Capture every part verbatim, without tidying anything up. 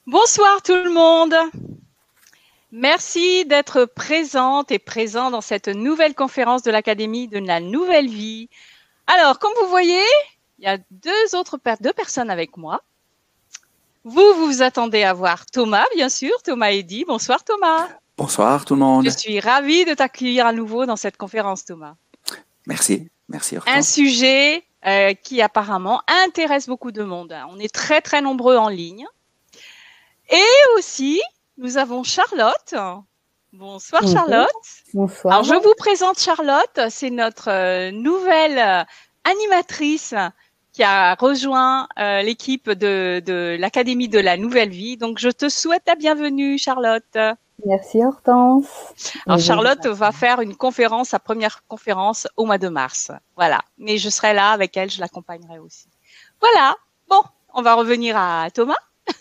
Bonsoir tout le monde. Merci d'être présente et présent dans cette nouvelle conférence de l'Académie de la Nouvelle Vie. Alors, comme vous voyez, il y a deux autres per deux personnes avec moi. Vous, vous vous attendez à voir Thomas, bien sûr, Thomas Eddy. Bonsoir Thomas. Bonsoir tout le Je monde. suis ravie de t'accueillir à nouveau dans cette conférence, Thomas. Merci, merci Un Hortense. sujet euh, qui apparemment intéresse beaucoup de monde. On est très très nombreux en ligne. Et aussi, nous avons Charlotte. Bonsoir Bonjour. Charlotte. Bonsoir. Alors je vous présente Charlotte, c'est notre euh, nouvelle euh, animatrice qui a rejoint euh, l'équipe de, de l'Académie de la Nouvelle Vie. Donc je te souhaite la bienvenue Charlotte. Merci Hortense. Alors Et Charlotte je... va faire une conférence, sa première conférence au mois de mars. Voilà, mais je serai là avec elle, je l'accompagnerai aussi. Voilà, bon, on va revenir à Thomas.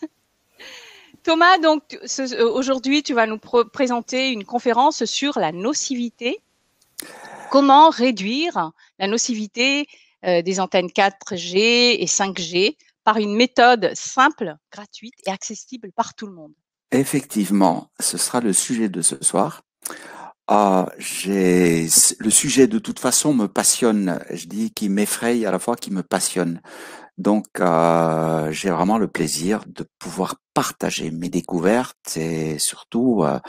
Thomas, donc ce, aujourd'hui, tu vas nous pr- présenter une conférence sur la nocivité. Comment réduire la nocivité euh, des antennes quatre G et cinq G par une méthode simple, gratuite et accessible par tout le monde. Effectivement, ce sera le sujet de ce soir. Ah, j'ai le sujet de toute façon me passionne. Je dis qu'il m'effraie à la fois qu'il me passionne. Donc, euh, j'ai vraiment le plaisir de pouvoir partager mes découvertes et surtout, euh,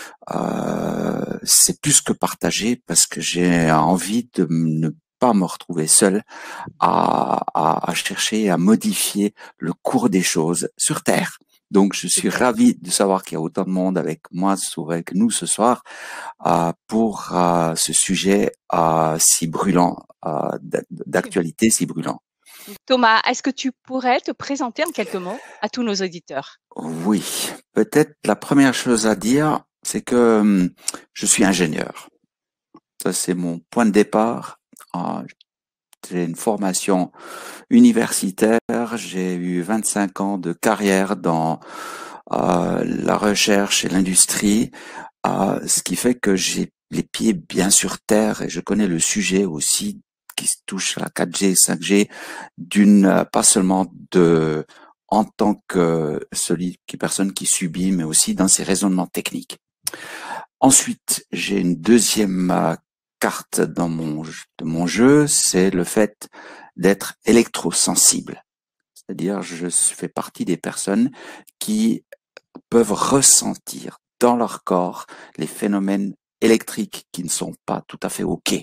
euh, c'est plus que partager parce que j'ai envie de ne pas me retrouver seul à, à, à chercher à modifier le cours des choses sur Terre. Donc, je suis ravi de savoir qu'il y a autant de monde avec moi, avec nous ce soir, euh, pour euh, ce sujet euh, si brûlant, euh, d'actualité si brûlant. Thomas, est-ce que tu pourrais te présenter en quelques mots à tous nos auditeurs? Oui, peut-être la première chose à dire, c'est que hum, je suis ingénieur. Ça, c'est mon point de départ. Euh, j'ai une formation universitaire, j'ai eu vingt-cinq ans de carrière dans euh, la recherche et l'industrie, euh, ce qui fait que j'ai les pieds bien sur terre et je connais le sujet aussi qui se touche à quatre G, cinq G, d'une pas seulement de en tant que celui qui personne qui subit, mais aussi dans ses raisonnements techniques. Ensuite, j'ai une deuxième euh, carte dans mon de mon jeu, c'est le fait d'être électrosensible. C'est-à-dire, je fais partie des personnes qui peuvent ressentir dans leur corps les phénomènes électriques qui ne sont pas tout à fait OK.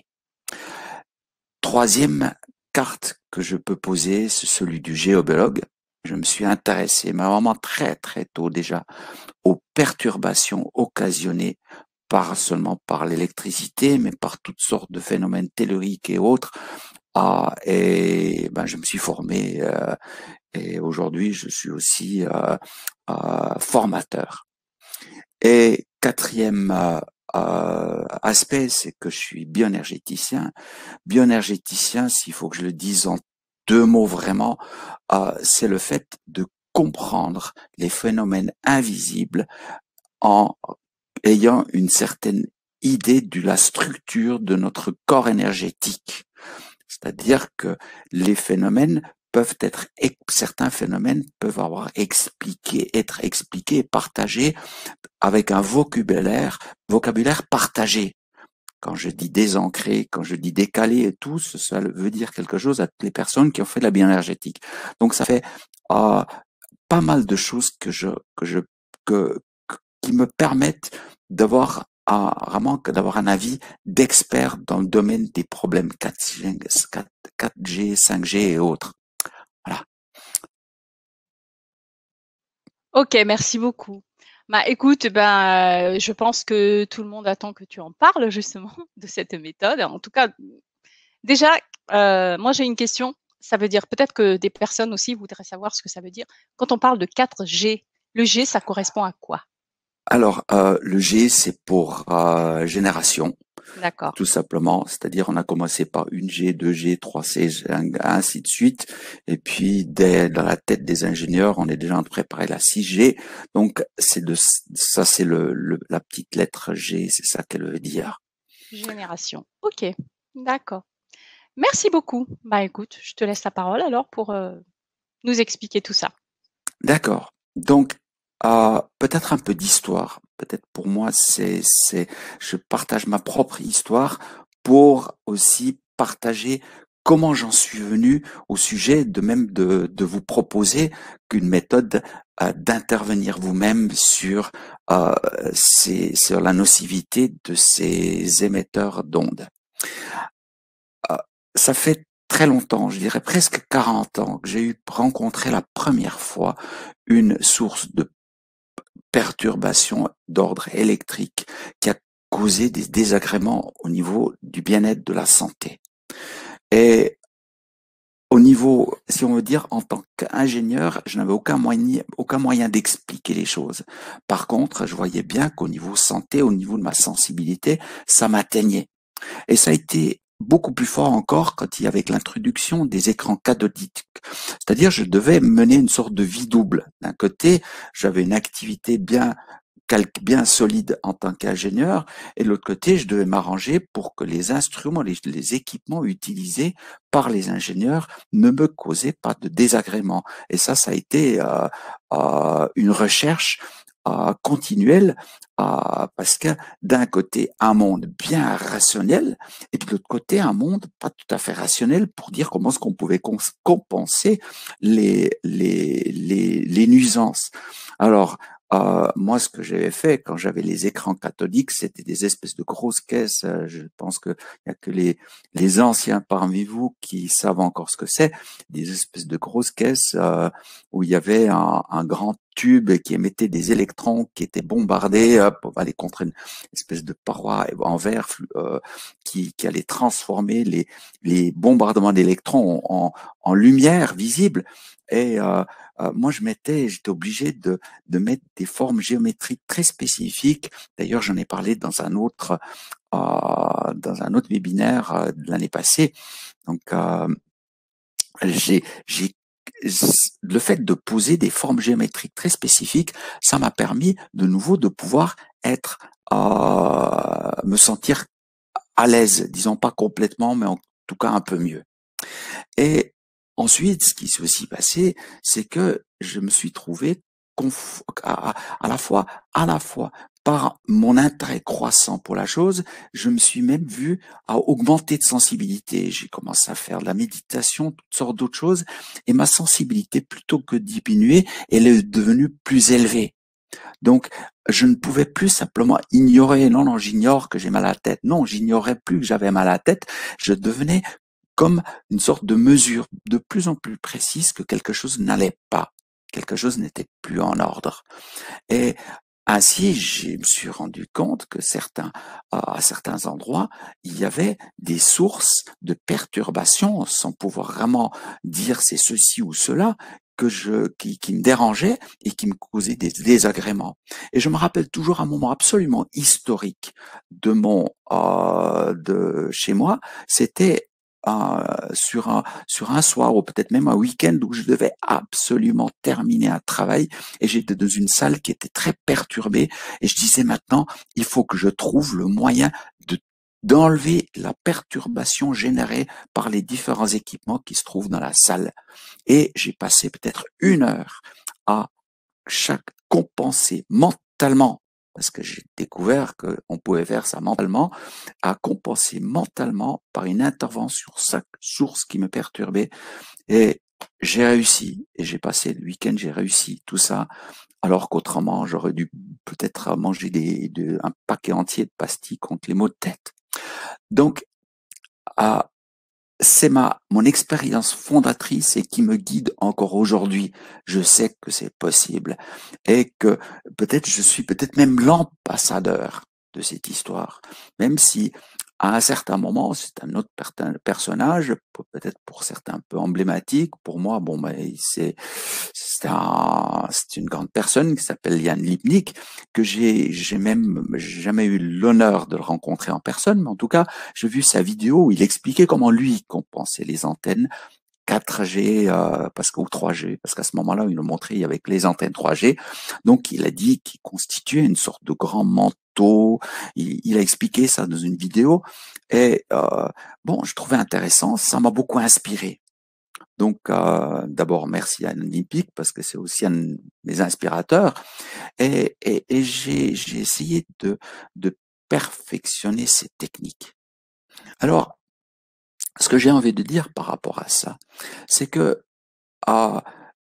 Troisième carte que je peux poser, c'est celui du géobiologue. Je me suis intéressé, mais vraiment très très tôt déjà, aux perturbations occasionnées pas seulement par l'électricité, mais par toutes sortes de phénomènes telluriques et autres. Ah, et ben, je me suis formé euh, et aujourd'hui, je suis aussi euh, euh, formateur. Et quatrième euh, euh, aspect, c'est que je suis bioénergéticien. Bioénergéticien, s'il faut que je le dise en deux mots vraiment, euh, c'est le fait de comprendre les phénomènes invisibles en ayant une certaine idée de la structure de notre corps énergétique. C'est-à-dire que les phénomènes peuvent être, certains phénomènes peuvent avoir expliqué, être expliqués, partagés avec un vocabulaire, vocabulaire partagé. Quand je dis désancré, quand je dis décalé et tout, ça veut dire quelque chose à toutes les personnes qui ont fait de la bioénergétique. Donc ça fait euh, pas mal de choses que je, que je, que, qui me permettent d'avoir un, vraiment d'avoir un avis d'expert dans le domaine des problèmes quatre G, cinq G et autres. Voilà. Ok, merci beaucoup. Bah, écoute, ben, euh, je pense que tout le monde attend que tu en parles justement de cette méthode. En tout cas, déjà, euh, moi j'ai une question. Ça veut dire peut-être que des personnes aussi voudraient savoir ce que ça veut dire. Quand on parle de quatre G, le G, ça correspond à quoi? Alors, euh, le G, c'est pour euh, génération. D'accord. Tout simplement, c'est-à-dire on a commencé par une G, deux G, trois G, ainsi de suite. Et puis, dès, dans la tête des ingénieurs, on est déjà en train de préparer la six G. Donc, c'est de ça, c'est le, le la petite lettre G, c'est ça qu'elle veut dire. Génération. Ok, d'accord. Merci beaucoup. Bah écoute, je te laisse la parole alors pour euh, nous expliquer tout ça. D'accord. Donc, Euh, peut-être un peu d'histoire. Peut-être pour moi, c'est, c'est, je partage ma propre histoire pour aussi partager comment j'en suis venu au sujet de même de, de vous proposer qu'une méthode euh, d'intervenir vous-même sur, euh, ces, sur la nocivité de ces émetteurs d'ondes. Euh, ça fait très longtemps, je dirais presque quarante ans, que j'ai eu rencontré la première fois une source de perturbation d'ordre électrique qui a causé des désagréments au niveau du bien-être de la santé. Et au niveau, si on veut dire, en tant qu'ingénieur, je n'avais aucun moyen, aucun moyen d'expliquer les choses. Par contre, je voyais bien qu'au niveau santé, au niveau de ma sensibilité, ça m'atteignait. Et ça a été beaucoup plus fort encore quand il y avait l'introduction des écrans cathodiques. C'est-à-dire, je devais mener une sorte de vie double. D'un côté, j'avais une activité bien bien solide en tant qu'ingénieur, et de l'autre côté, je devais m'arranger pour que les instruments, les, les équipements utilisés par les ingénieurs ne me causaient pas de désagréments. Et ça, ça a été euh, euh, une recherche euh, continuelle, euh, parce que d'un côté, un monde bien rationnel, et de l'autre côté, un monde pas tout à fait rationnel pour dire comment est-ce qu'on pouvait compenser les, les, les, les nuisances. Alors, euh, moi, ce que j'avais fait quand j'avais les écrans cathodiques, c'était des espèces de grosses caisses. Euh, je pense qu'il n'y a que les, les anciens parmi vous qui savent encore ce que c'est. Des espèces de grosses caisses euh, où il y avait un, un grand tube qui émettait des électrons qui étaient bombardés euh, pour aller contre une espèce de paroi en verre euh, qui, qui allait transformer les, les bombardements d'électrons en, en, en lumière visible. Et euh, euh, moi, je mettais, j'étais obligé de, de mettre des formes géométriques très spécifiques. D'ailleurs, j'en ai parlé dans un autre, euh, dans un autre webinaire euh, de l'année passée. Donc, euh, j'ai, j'ai, le fait de poser des formes géométriques très spécifiques, ça m'a permis de nouveau de pouvoir être, euh, me sentir à l'aise, disons pas complètement, mais en tout cas un peu mieux. Et ensuite, ce qui s'est aussi passé, c'est que je me suis trouvé conf à, à la fois, à la fois par mon intérêt croissant pour la chose, je me suis même vu à augmenter de sensibilité. J'ai commencé à faire de la méditation, toutes sortes d'autres choses, et ma sensibilité, plutôt que diminuer, elle est devenue plus élevée. Donc, je ne pouvais plus simplement ignorer, non, non, j'ignore que j'ai mal à la tête. Non, j'ignorais plus que j'avais mal à la tête. Je devenais comme une sorte de mesure de plus en plus précise que quelque chose n'allait pas, quelque chose n'était plus en ordre. Et ainsi, je me suis rendu compte que certains, à certains endroits, il y avait des sources de perturbations, sans pouvoir vraiment dire c'est ceci ou cela, que je, qui, qui me dérangeaient et qui me causaient des désagréments. Et je me rappelle toujours un moment absolument historique de mon, euh, de chez moi, c'était Euh, sur un sur un soir ou peut-être même un week-end où je devais absolument terminer un travail et j'étais dans une salle qui était très perturbée et je disais maintenant il faut que je trouve le moyen de d'enlever la perturbation générée par les différents équipements qui se trouvent dans la salle. Et j'ai passé peut-être une heure à chaque compenser mentalement, parce que j'ai découvert qu'on pouvait faire ça mentalement, à compenser mentalement par une intervention sur chaque source qui me perturbait. Et j'ai réussi. Et j'ai passé le week-end, j'ai réussi tout ça. Alors qu'autrement, j'aurais dû peut-être manger des, de, un paquet entier de pastilles contre les maux de tête. Donc, à c'est ma mon expérience fondatrice et qui me guide encore aujourd'hui. Je sais que c'est possible et que peut-être je suis peut-être même l'ambassadeur de cette histoire, même si à un certain moment c'est un autre personnage, peut-être pour certains un peu emblématique. Pour moi, bon, ben c'est c'est un, c'est une grande personne qui s'appelle Jan Lipnik, que j'ai j'ai même jamais eu l'honneur de le rencontrer en personne, mais en tout cas j'ai vu sa vidéo où il expliquait comment lui compensait les antennes quatre G, euh, parce que, ou trois G, parce qu'à ce moment-là, il nous montrait avec les antennes trois G. Donc, il a dit qu'il constituait une sorte de grand manteau. Il, il a expliqué ça dans une vidéo. Et euh, bon, je trouvais intéressant. Ça m'a beaucoup inspiré. Donc, euh, d'abord, merci à Olympique, parce que c'est aussi un de mes inspirateurs. et, et, et j'ai, j'ai essayé de, de perfectionner ces techniques. Alors, ce que j'ai envie de dire par rapport à ça, c'est que euh,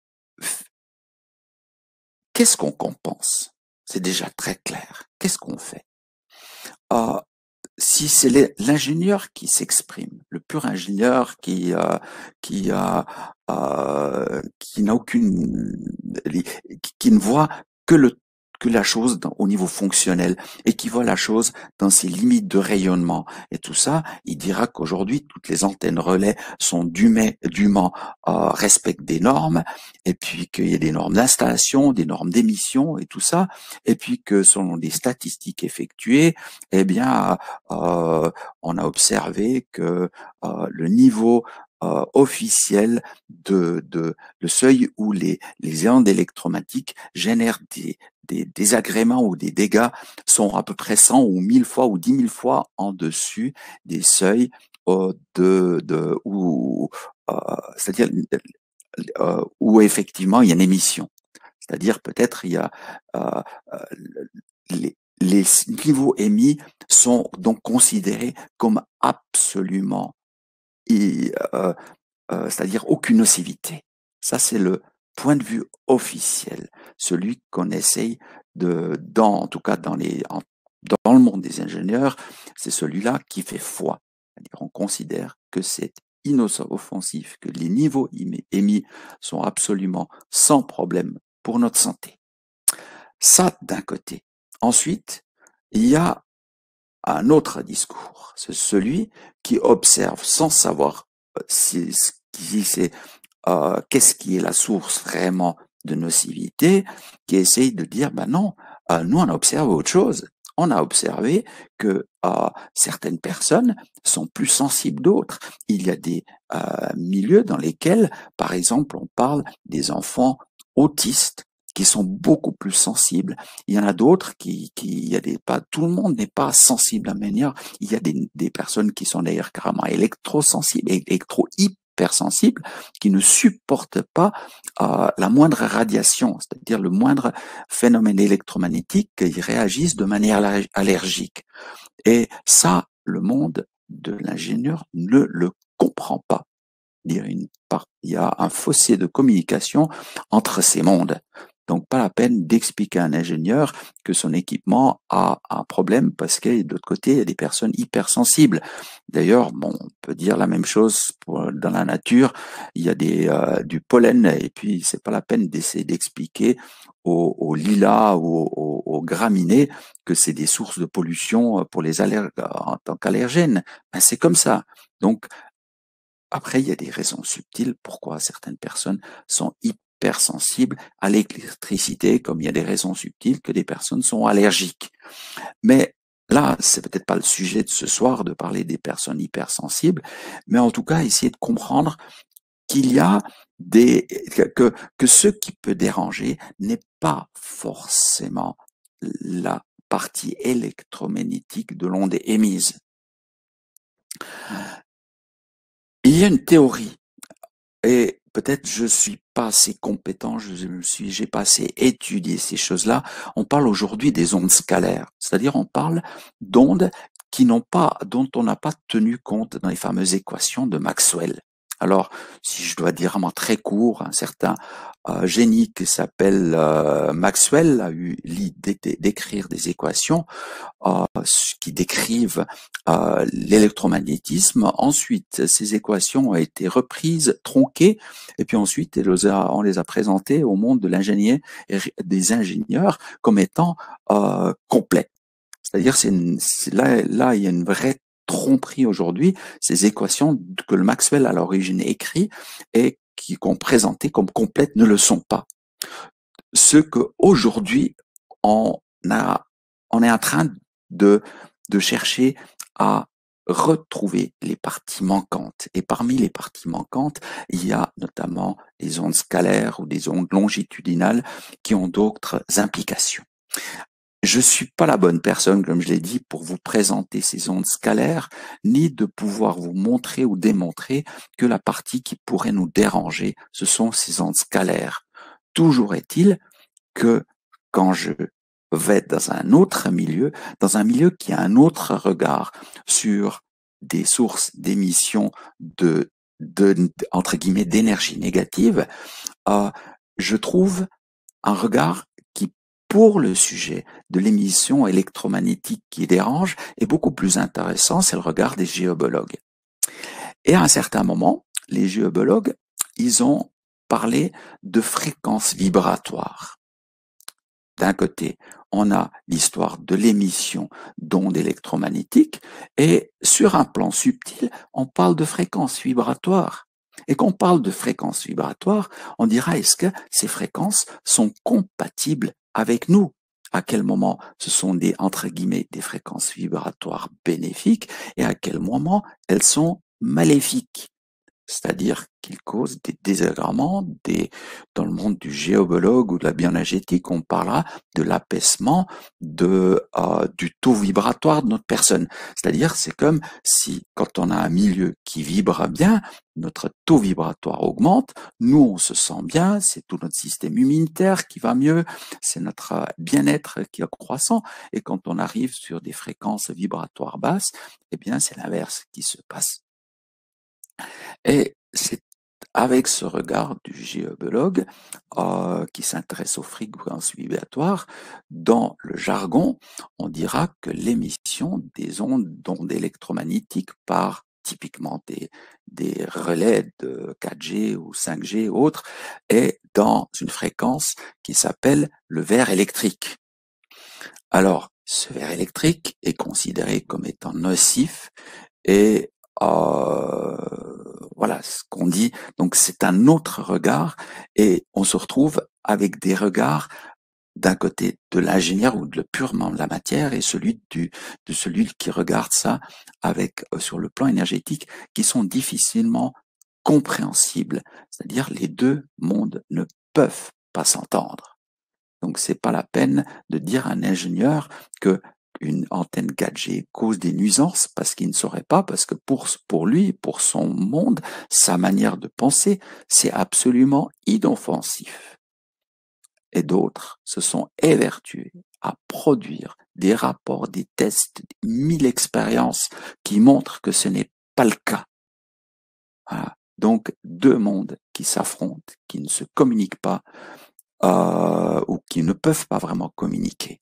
qu'est-ce qu'on compense? C'est déjà très clair. Qu'est-ce qu'on fait? euh, Si c'est l'ingénieur qui s'exprime, le pur ingénieur qui euh, qui a euh, qui n'a aucune qui, qui ne voit que le que la chose dans, au niveau fonctionnel et qui voit la chose dans ses limites de rayonnement et tout ça, il dira qu'aujourd'hui toutes les antennes relais sont dûment, dûment euh, respectent des normes et puis qu'il y a des normes d'installation, des normes d'émission et tout ça et puis que selon des statistiques effectuées, eh bien euh, on a observé que euh, le niveau euh, officiel de, de le seuil où les les ondes électromagnétiques génèrent des des désagréments ou des dégâts sont à peu près cent ou mille fois ou dix mille fois en dessus des seuils euh, de, de où, euh, c'est-à-dire euh, où effectivement il y a une émission. C'est-à-dire peut-être il y a euh, les, les niveaux émis sont donc considérés comme absolument, euh, euh, c'est-à-dire aucune nocivité. Ça c'est le point de vue officiel, celui qu'on essaye de, dans, en tout cas dans les, en, dans le monde des ingénieurs, c'est celui-là qui fait foi. C'est-à-dire on considère que c'est inoffensif, que les niveaux émis sont absolument sans problème pour notre santé. Ça d'un côté. Ensuite, il y a un autre discours, c'est celui qui observe sans savoir si, si c'est euh, qu'est-ce qui est la source vraiment de nocivité, qui essaye de dire, ben non, euh, nous on a observé autre chose. On a observé que euh, certaines personnes sont plus sensibles d'autres. Il y a des euh, milieux dans lesquels, par exemple, on parle des enfants autistes qui sont beaucoup plus sensibles. Il y en a d'autres qui, qui, il y a des, pas, tout le monde n'est pas sensible à manière. Il y a des, des personnes qui sont d'ailleurs carrément électrosensibles, électro-hypersensibles, qui ne supportent pas euh, la moindre radiation, c'est-à-dire le moindre phénomène électromagnétique, qu'ils réagissent de manière allergique. Et ça, le monde de l'ingénieur ne le comprend pas. Il y a un fossé de communication entre ces mondes. Donc, pas la peine d'expliquer à un ingénieur que son équipement a un problème parce que de l'autre côté, il y a des personnes hypersensibles. D'ailleurs, bon, on peut dire la même chose pour, dans la nature. Il y a des, euh, du pollen et puis c'est pas la peine d'essayer d'expliquer aux, aux lilas ou aux, aux graminées que c'est des sources de pollution pour les allerg en tant qu'allergènes. Ben, c'est comme ça. Donc, après, il y a des raisons subtiles pourquoi certaines personnes sont hypersensibles à l'électricité, comme il y a des raisons subtiles que des personnes sont allergiques. Mais là, c'est peut-être pas le sujet de ce soir de parler des personnes hypersensibles, mais en tout cas, essayer de comprendre qu'il y a des, que, que ce qui peut déranger n'est pas forcément la partie électromagnétique de l'onde émise. Il y a une théorie, et peut-être je suis pas assez compétent, je me suis, j'ai pas assez étudié ces choses-là. On parle aujourd'hui des ondes scalaires, c'est-à-dire on parle d'ondes qui n'ont pas, dont on n'a pas tenu compte dans les fameuses équations de Maxwell. Alors, si je dois dire vraiment très court, un certain euh, génie qui s'appelle euh, Maxwell a eu l'idée d'écrire des équations euh, qui décrivent euh, l'électromagnétisme. Ensuite, ces équations ont été reprises, tronquées, et puis ensuite, on les a, on les a présentées au monde de l'ingénieur et des ingénieurs comme étant euh, complets. C'est-à-dire, c'est là, là, il y a une vraie tromperie aujourd'hui, ces équations que le Maxwell à l'origine écrit et qui qu'on présentait comme complètes ne le sont pas. Ce que aujourd'hui on a, on est en train de de chercher à retrouver les parties manquantes. Et parmi les parties manquantes, il y a notamment les ondes scalaires ou des ondes longitudinales qui ont d'autres implications. Je suis pas la bonne personne, comme je l'ai dit, pour vous présenter ces ondes scalaires, ni de pouvoir vous montrer ou démontrer que la partie qui pourrait nous déranger, ce sont ces ondes scalaires. Toujours est-il que quand je vais dans un autre milieu, dans un milieu qui a un autre regard sur des sources d'émissions de, de, entre guillemets, d'énergie négative, euh, je trouve un regard qui, pour le sujet de l'émission électromagnétique qui dérange, est beaucoup plus intéressant, c'est le regard des géobologues. Et à un certain moment, les géobologues, ils ont parlé de fréquences vibratoires. D'un côté, on a l'histoire de l'émission d'ondes électromagnétiques et sur un plan subtil, on parle de fréquences vibratoires. Et quand on parle de fréquences vibratoires, on dira est-ce que ces fréquences sont compatibles avec nous? À quel moment ce sont des, entre guillemets, des fréquences vibratoires bénéfiques et à quel moment elles sont maléfiques? C'est-à-dire qu'ils causent des désagréments, des, dans le monde du géobologue ou de la bioénergétique, on parlera de l'apaisement de, euh, du taux vibratoire de notre personne. C'est-à-dire, c'est comme si, quand on a un milieu qui vibre bien, notre taux vibratoire augmente, nous, on se sent bien, c'est tout notre système immunitaire qui va mieux, c'est notre bien-être qui est croissant, et quand on arrive sur des fréquences vibratoires basses, eh bien, c'est l'inverse qui se passe. Et c'est avec ce regard du géobologue euh, qui s'intéresse aux fréquences vibratoires, dans le jargon, on dira que l'émission des ondes d'ondes électromagnétiques par typiquement des, des relais de quatre G ou cinq G ou autres est dans une fréquence qui s'appelle le verre électrique. Alors, ce verre électrique est considéré comme étant nocif et euh, voilà ce qu'on dit. Donc c'est un autre regard et on se retrouve avec des regards d'un côté de l'ingénieur ou de purement de la matière et celui du de celui qui regarde ça avec euh, sur le plan énergétique qui sont difficilement compréhensibles. C'est-à-dire les deux mondes ne peuvent pas s'entendre. Donc c'est pas la peine de dire à un ingénieur que une antenne quatre G cause des nuisances parce qu'il ne saurait pas, parce que pour, pour lui, pour son monde, sa manière de penser, c'est absolument inoffensif. Et d'autres se sont évertués à produire des rapports, des tests, mille expériences qui montrent que ce n'est pas le cas. Voilà. Donc deux mondes qui s'affrontent, qui ne se communiquent pas, euh, ou qui ne peuvent pas vraiment communiquer.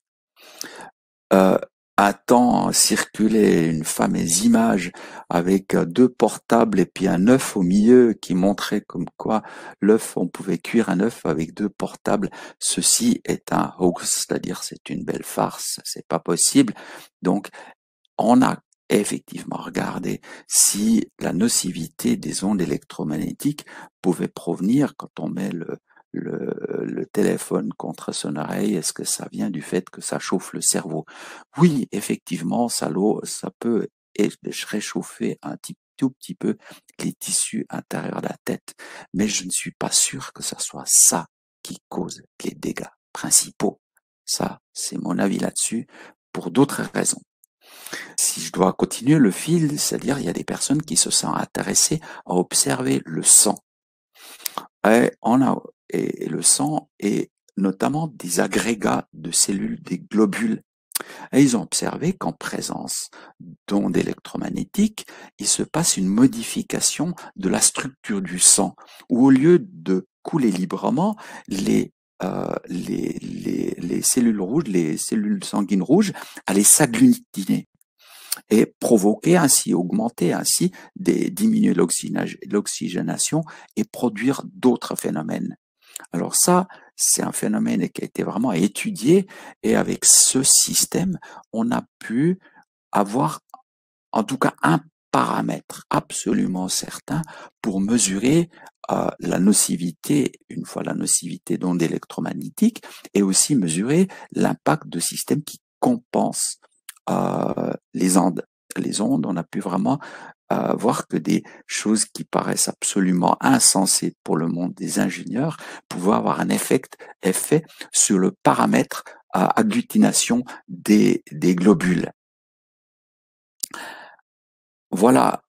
Euh, attend circuler une fameuse image avec deux portables et puis un œuf au milieu qui montrait comme quoi l'œuf, on pouvait cuire un œuf avec deux portables. Ceci est un hoax, c'est-à-dire c'est une belle farce, c'est pas possible. Donc, on a effectivement regardé si la nocivité des ondes électromagnétiques pouvait provenir quand on met le Le, le téléphone contre son oreille, est-ce que ça vient du fait que ça chauffe le cerveau? Oui, effectivement, ça, ça peut réchauffer un petit, tout petit peu les tissus intérieurs de la tête, mais je ne suis pas sûr que ça soit ça qui cause les dégâts principaux. Ça, c'est mon avis là-dessus, pour d'autres raisons. Si je dois continuer le fil, c'est-à-dire il y a des personnes qui se sont intéressées à observer le sang. Et on a et le sang est notamment des agrégats de cellules, des globules. Et ils ont observé qu'en présence d'ondes électromagnétiques, il se passe une modification de la structure du sang, où au lieu de couler librement, les, euh, les, les, les cellules rouges, les cellules sanguines rouges, allaient s'agglutiner et provoquer ainsi, augmenter ainsi, des, diminuer l'oxygénation et produire d'autres phénomènes. Alors ça, c'est un phénomène qui a été vraiment étudié et avec ce système, on a pu avoir en tout cas un paramètre absolument certain pour mesurer euh, la nocivité, une fois la nocivité d'ondes électromagnétiques, et aussi mesurer l'impact de systèmes qui compensent euh, les ondes. Les ondes, on a pu vraiment euh, voir que des choses qui paraissent absolument insensées pour le monde des ingénieurs pouvaient avoir un effet, effet sur le paramètre euh, agglutination des, des globules. Voilà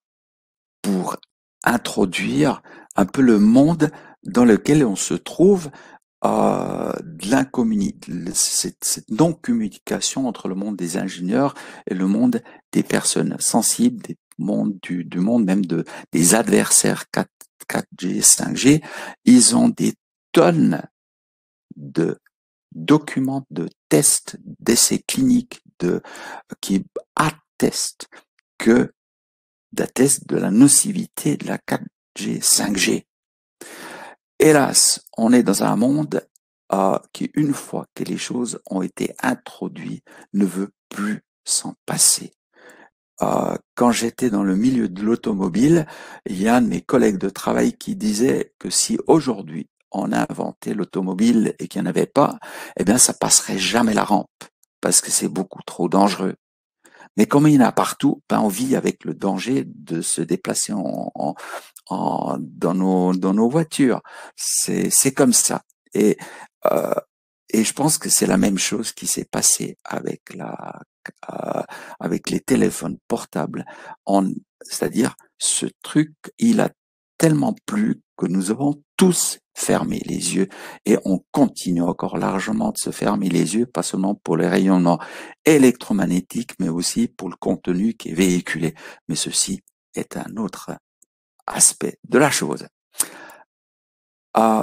pour introduire un peu le monde dans lequel on se trouve euh, de l'incommunication, cette, cette non-communication entre le monde des ingénieurs et le monde des personnes sensibles, des mondes du, du monde même de des adversaires quatre G, cinq G. Ils ont des tonnes de documents, de tests, d'essais cliniques, de qui attestent que d'attestent de la nocivité de la quatre G, cinq G. Hélas, on est dans un monde euh, qui, une fois que les choses ont été introduites, ne veut plus s'en passer. Euh, quand j'étais dans le milieu de l'automobile, il y a un de mes collègues de travail qui disait que si aujourd'hui on inventait l'automobile et qu'il n'y en avait pas, eh bien ça passerait jamais la rampe parce que c'est beaucoup trop dangereux. Mais comme il y en a partout, ben on vit avec le danger de se déplacer en, en, en dans nos dans nos voitures. C'est c'est comme ça. Et euh, et je pense que c'est la même chose qui s'est passée avec la euh, avec les téléphones portables. En, c'est-à-dire ce truc, il a tellement plu que nous avons tous fermé les yeux et on continue encore largement de se fermer les yeux, pas seulement pour les rayonnements électromagnétiques, mais aussi pour le contenu qui est véhiculé. Mais ceci est un autre aspect de la chose. Euh,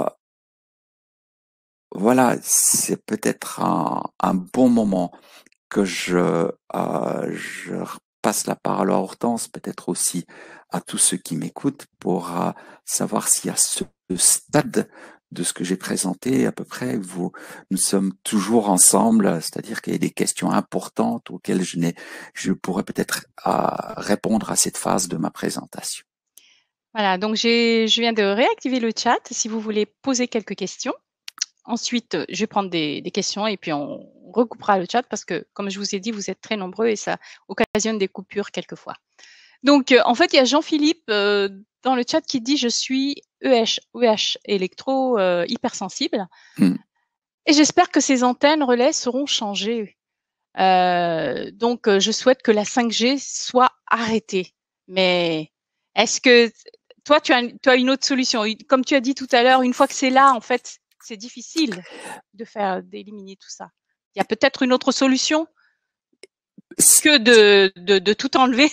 voilà, c'est peut-être un, un bon moment que je, euh, je passe la parole à Hortense, peut-être aussi à tous ceux qui m'écoutent, pour euh, savoir si à ce stade de ce que j'ai présenté, à peu près, vous, nous sommes toujours ensemble, c'est-à-dire qu'il y a des questions importantes auxquelles je n'ai, je pourrais peut-être euh, répondre à cette phase de ma présentation. Voilà, donc j'ai, je viens de réactiver le chat si vous voulez poser quelques questions. Ensuite, je vais prendre des, des questions et puis on recoupera le chat parce que, comme je vous ai dit, vous êtes très nombreux et ça occasionne des coupures quelquefois. Donc, euh, en fait, il y a Jean-Philippe euh, dans le chat qui dit « Je suis E H, E H électro euh, hypersensible Hmm. et j'espère que ces antennes relais seront changées. Euh, donc, euh, je souhaite que la cinq G soit arrêtée. Mais est-ce que toi, tu as, tu as une autre solution? Comme tu as dit tout à l'heure, une fois que c'est là, en fait, c'est difficile de faire d'éliminer tout ça. Il y a peut-être une autre solution que de, de, de tout enlever.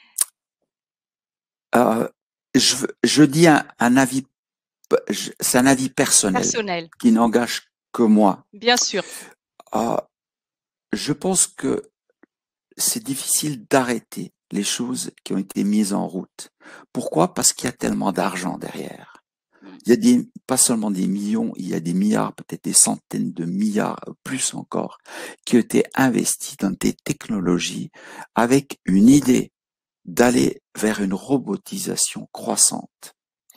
Euh, je, je dis un, un avis, c'est un avis personnel, Personnel. qui n'engage que moi. Bien sûr. Euh, je pense que c'est difficile d'arrêter les choses qui ont été mises en route. Pourquoi? Parce qu'il y a tellement d'argent derrière. Il y a des, pas seulement des millions, il y a des milliards, peut-être des centaines de milliards, plus encore, qui ont été investis dans des technologies avec une idée d'aller vers une robotisation croissante.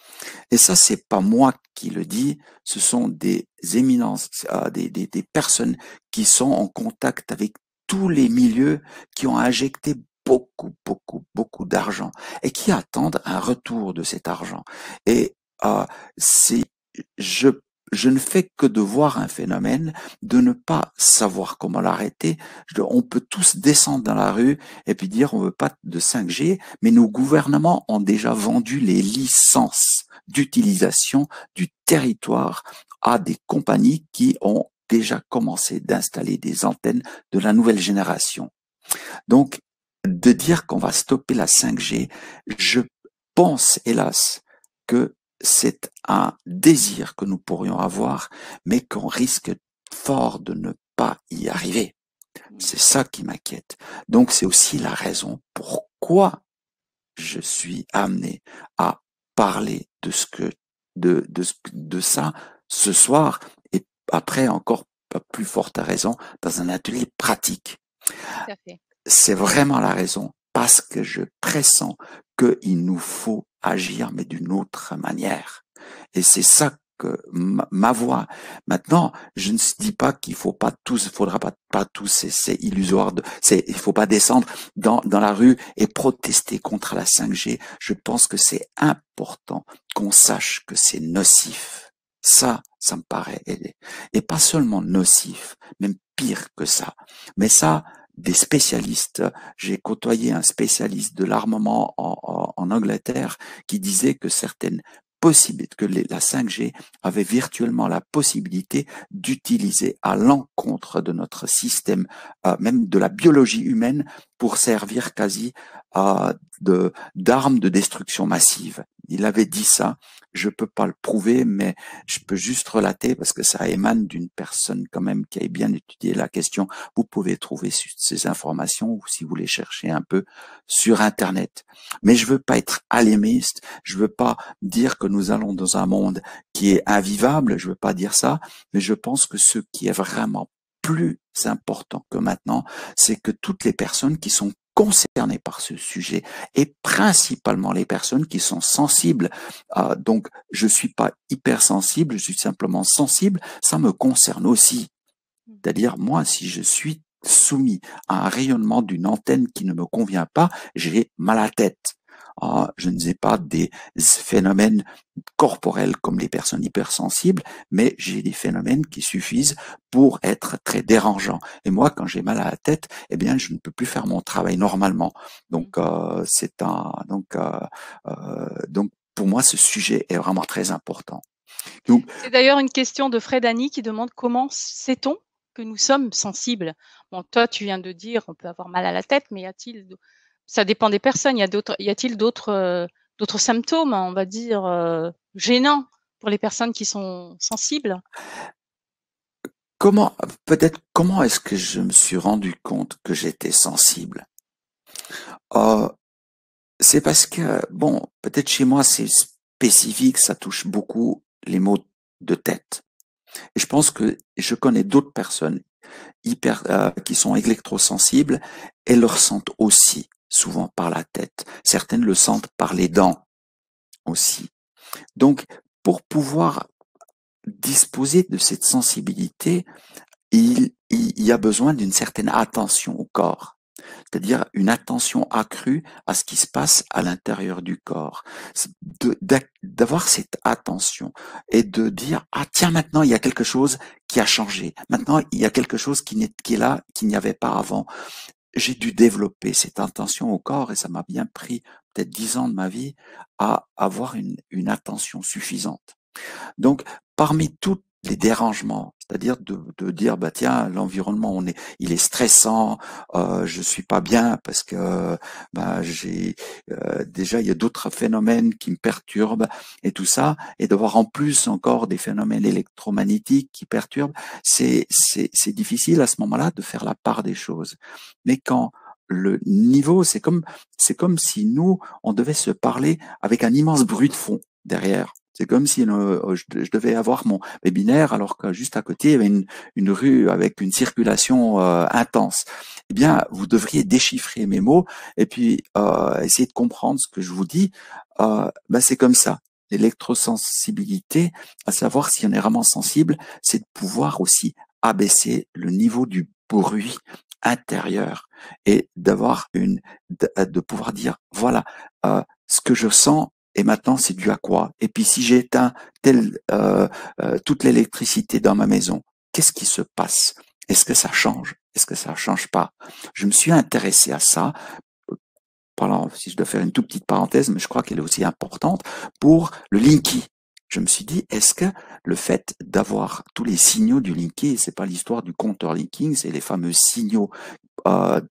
Et ça, c'est pas moi qui le dis, ce sont des éminences, des, des, des personnes qui sont en contact avec tous les milieux, qui ont injecté beaucoup, beaucoup, beaucoup d'argent et qui attendent un retour de cet argent. Et euh, c'est, je je ne fais que de voir un phénomène, de ne pas savoir comment l'arrêter. On peut tous descendre dans la rue et puis dire on veut pas de cinq G, mais nos gouvernements ont déjà vendu les licences d'utilisation du territoire à des compagnies qui ont déjà commencé d'installer des antennes de la nouvelle génération. Donc, de dire qu'on va stopper la cinq G, je pense, hélas, que c'est un désir que nous pourrions avoir, mais qu'on risque fort de ne pas y arriver. C'est ça qui m'inquiète. Donc, c'est aussi la raison pourquoi je suis amené à parler de ce que, de, de, de ça ce soir et après encore à plus forte raison dans un atelier pratique. Tout à fait. C'est vraiment la raison parce que je pressens qu'il nous faut agir, mais d'une autre manière. Et c'est ça que ma voix. Maintenant, je ne dis pas qu'il faut pas tous, il faudra pas, pas tous, c'est, c'est illusoire de, c'est, il faut pas descendre dans, dans la rue et protester contre la cinq G. Je pense que c'est important qu'on sache que c'est nocif. Ça, ça me paraît aider. Et pas seulement nocif, même pire que ça. Mais ça, des spécialistes. J'ai côtoyé un spécialiste de l'armement en, en, en Angleterre qui disait que certaines possibilité, que les, la cinq G avait virtuellement la possibilité d'utiliser à l'encontre de notre système, euh, même de la biologie humaine, pour servir quasi euh, de d'armes de destruction massive. Il avait dit ça. Je peux pas le prouver, mais je peux juste relater parce que ça émane d'une personne quand même qui a bien étudié la question. Vous pouvez trouver ces informations ou si vous les cherchez un peu sur Internet. Mais je veux pas être alarmiste. Je veux pas dire que nous allons dans un monde qui est invivable. Je veux pas dire ça, mais je pense que ce qui est vraiment plus important que maintenant, c'est que toutes les personnes qui sont concernées par ce sujet et principalement les personnes qui sont sensibles. Euh, donc, je suis pas hypersensible, je suis simplement sensible. Ça me concerne aussi. C'est-à-dire, moi, si je suis soumis à un rayonnement d'une antenne qui ne me convient pas, j'ai mal à la tête. Euh, je ne sais pas des phénomènes corporels comme les personnes hypersensibles, mais j'ai des phénomènes qui suffisent pour être très dérangeants. Et moi, quand j'ai mal à la tête, eh bien, je ne peux plus faire mon travail normalement. Donc, euh, c'est un, donc, euh, euh, donc, pour moi, ce sujet est vraiment très important. C'est d'ailleurs une question de Fred Annie qui demande comment sait-on que nous sommes sensibles. Bon, toi, tu viens de dire on peut avoir mal à la tête, mais y a-t-il, ça dépend des personnes. Y a d'autres, y a-t-il d'autres, euh, d'autres symptômes, on va dire euh, gênants pour les personnes qui sont sensibles? Comment, peut-être, comment est-ce que je me suis rendu compte que j'étais sensible? Euh, c'est parce que, bon, peut-être chez moi c'est spécifique, ça touche beaucoup les maux de tête. Et je pense que je connais d'autres personnes hyper euh, qui sont électrosensibles et le ressentent aussi souvent par la tête. Certaines le sentent par les dents aussi. Donc, pour pouvoir disposer de cette sensibilité, il, il y a besoin d'une certaine attention au corps. C'est-à-dire une attention accrue à ce qui se passe à l'intérieur du corps. D'avoir cette attention et de dire, ah tiens, maintenant il y a quelque chose qui a changé. Maintenant il y a quelque chose qui, n'est, qui est là, qu'il n'y avait pas avant. J'ai dû développer cette attention au corps et ça m'a bien pris peut-être dix ans de ma vie à avoir une, une attention suffisante. Donc, parmi tous les dérangements, c'est-à-dire de, de dire bah tiens l'environnement on est il est stressant, euh, je suis pas bien parce que bah j'ai euh, déjà il y a d'autres phénomènes qui me perturbent et tout ça, et d'avoir en plus encore des phénomènes électromagnétiques qui perturbent, c'est c'est c'est difficile à ce moment-là de faire la part des choses. Mais quand le niveau, c'est comme c'est comme si nous on devait se parler avec un immense bruit de fond derrière. C'est comme si euh, je, je devais avoir mon webinaire alors que juste à côté il y avait une, une rue avec une circulation euh, intense. Eh bien, vous devriez déchiffrer mes mots et puis euh, essayer de comprendre ce que je vous dis. Euh, ben c'est comme ça. L'électrosensibilité, à savoir si on est vraiment sensible, c'est de pouvoir aussi abaisser le niveau du bruit intérieur et d'avoir une de, de pouvoir dire voilà euh, ce que je sens. Et maintenant, c'est dû à quoi? Et puis, si j'éteins telle, euh, euh, toute l'électricité dans ma maison, qu'est-ce qui se passe? Est-ce que ça change? Est-ce que ça change pas? Je me suis intéressé à ça. Pendant, si je dois faire une toute petite parenthèse, mais je crois qu'elle est aussi importante pour le Linky. Je me suis dit, est-ce que le fait d'avoir tous les signaux du Linky, c'est pas l'histoire du compteur Linky, c'est les fameux signaux Euh,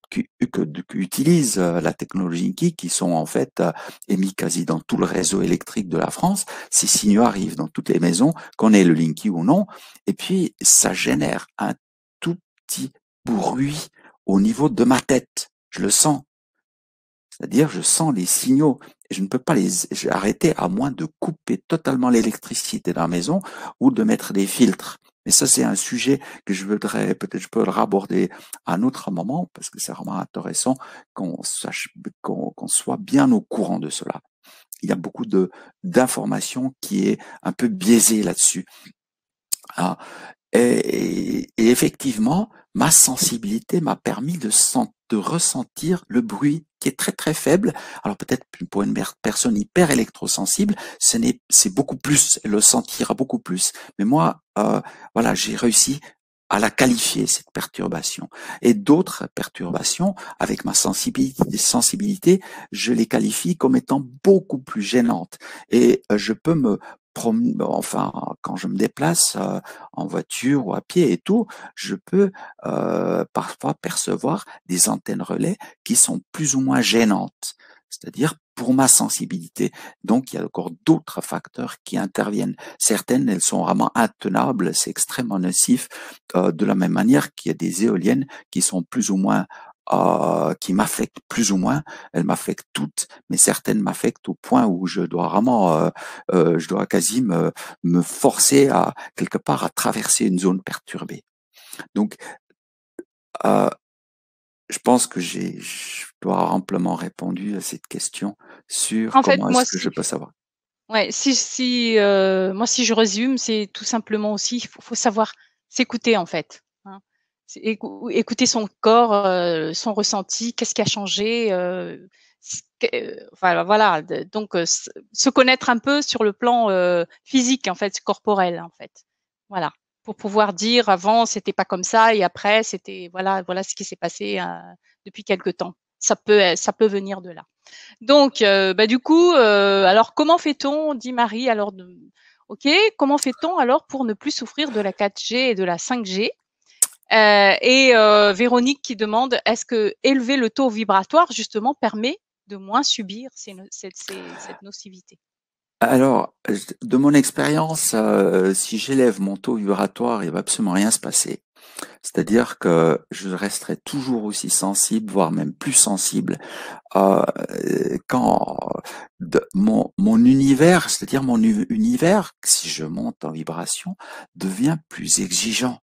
qu'utilise euh, la technologie Linky, qui sont en fait euh, émis quasi dans tout le réseau électrique de la France. Ces signaux arrivent dans toutes les maisons, qu'on ait le Linky ou non, et puis ça génère un tout petit bruit au niveau de ma tête. Je le sens. C'est-à-dire, je sens les signaux et je ne peux pas les arrêter à moins de couper totalement l'électricité dans la maison ou de mettre des filtres. Mais ça, c'est un sujet que je voudrais, peut-être je peux le raborder à un autre moment parce que c'est vraiment intéressant qu'on sache, qu'on qu'on soit bien au courant de cela. Il y a beaucoup de d'informations qui est un peu biaisée là-dessus. Ah, et, et effectivement, ma sensibilité m'a permis de, sent, de ressentir le bruit qui est très très faible. Alors peut-être pour une personne hyper électrosensible, ce n'est, c'est beaucoup plus, elle le sentira beaucoup plus. Mais moi, euh, voilà, j'ai réussi à la qualifier, cette perturbation. Et d'autres perturbations, avec ma sensibilité, sensibilité, je les qualifie comme étant beaucoup plus gênantes. Et je peux me promener, enfin, quand je me déplace euh, en voiture ou à pied et tout, je peux euh, parfois percevoir des antennes relais qui sont plus ou moins gênantes, c'est-à-dire pour ma sensibilité. Donc, il y a encore d'autres facteurs qui interviennent. Certaines, elles sont vraiment intenables, c'est extrêmement nocif, euh, de la même manière qu'il y a des éoliennes qui sont plus ou moins, euh, qui m'affectent plus ou moins. Elles m'affectent toutes, mais certaines m'affectent au point où je dois vraiment, euh, euh, je dois quasi me, me forcer à, quelque part, à traverser une zone perturbée. Donc, euh, je pense que j'ai, je dois amplement répondu à cette question sur En fait, comment moi, est-ce que je si, peux savoir. ouais, si, si, euh, moi, si je résume, c'est tout simplement aussi, il faut, faut savoir s'écouter en fait. Hein. C'est écou- écouter son corps, euh, son ressenti, qu'est-ce qui a changé. Euh, ce que- euh, enfin, voilà. de- Donc, euh, se se connaître un peu sur le plan euh, physique en fait, corporel en fait. Voilà, pour pouvoir dire avant c'était pas comme ça et après c'était voilà, voilà ce qui s'est passé euh, depuis quelque temps. Ça peut, ça peut venir de là. Donc, euh, bah, du coup, euh, alors comment fait-on, dit Marie, alors, de- ok, comment fait-on alors pour ne plus souffrir de la quatre G et de la cinq G? Euh, et euh, Véronique qui demande, est-ce que élever le taux vibratoire justement permet de moins subir ces no- cette, ces- cette nocivité? Alors, de mon expérience, euh, si j'élève mon taux vibratoire, il va absolument rien se passer. C'est-à-dire que je resterai toujours aussi sensible, voire même plus sensible, euh, quand de, mon, mon univers, c'est-à-dire mon u- univers, si je monte en vibration, devient plus exigeant.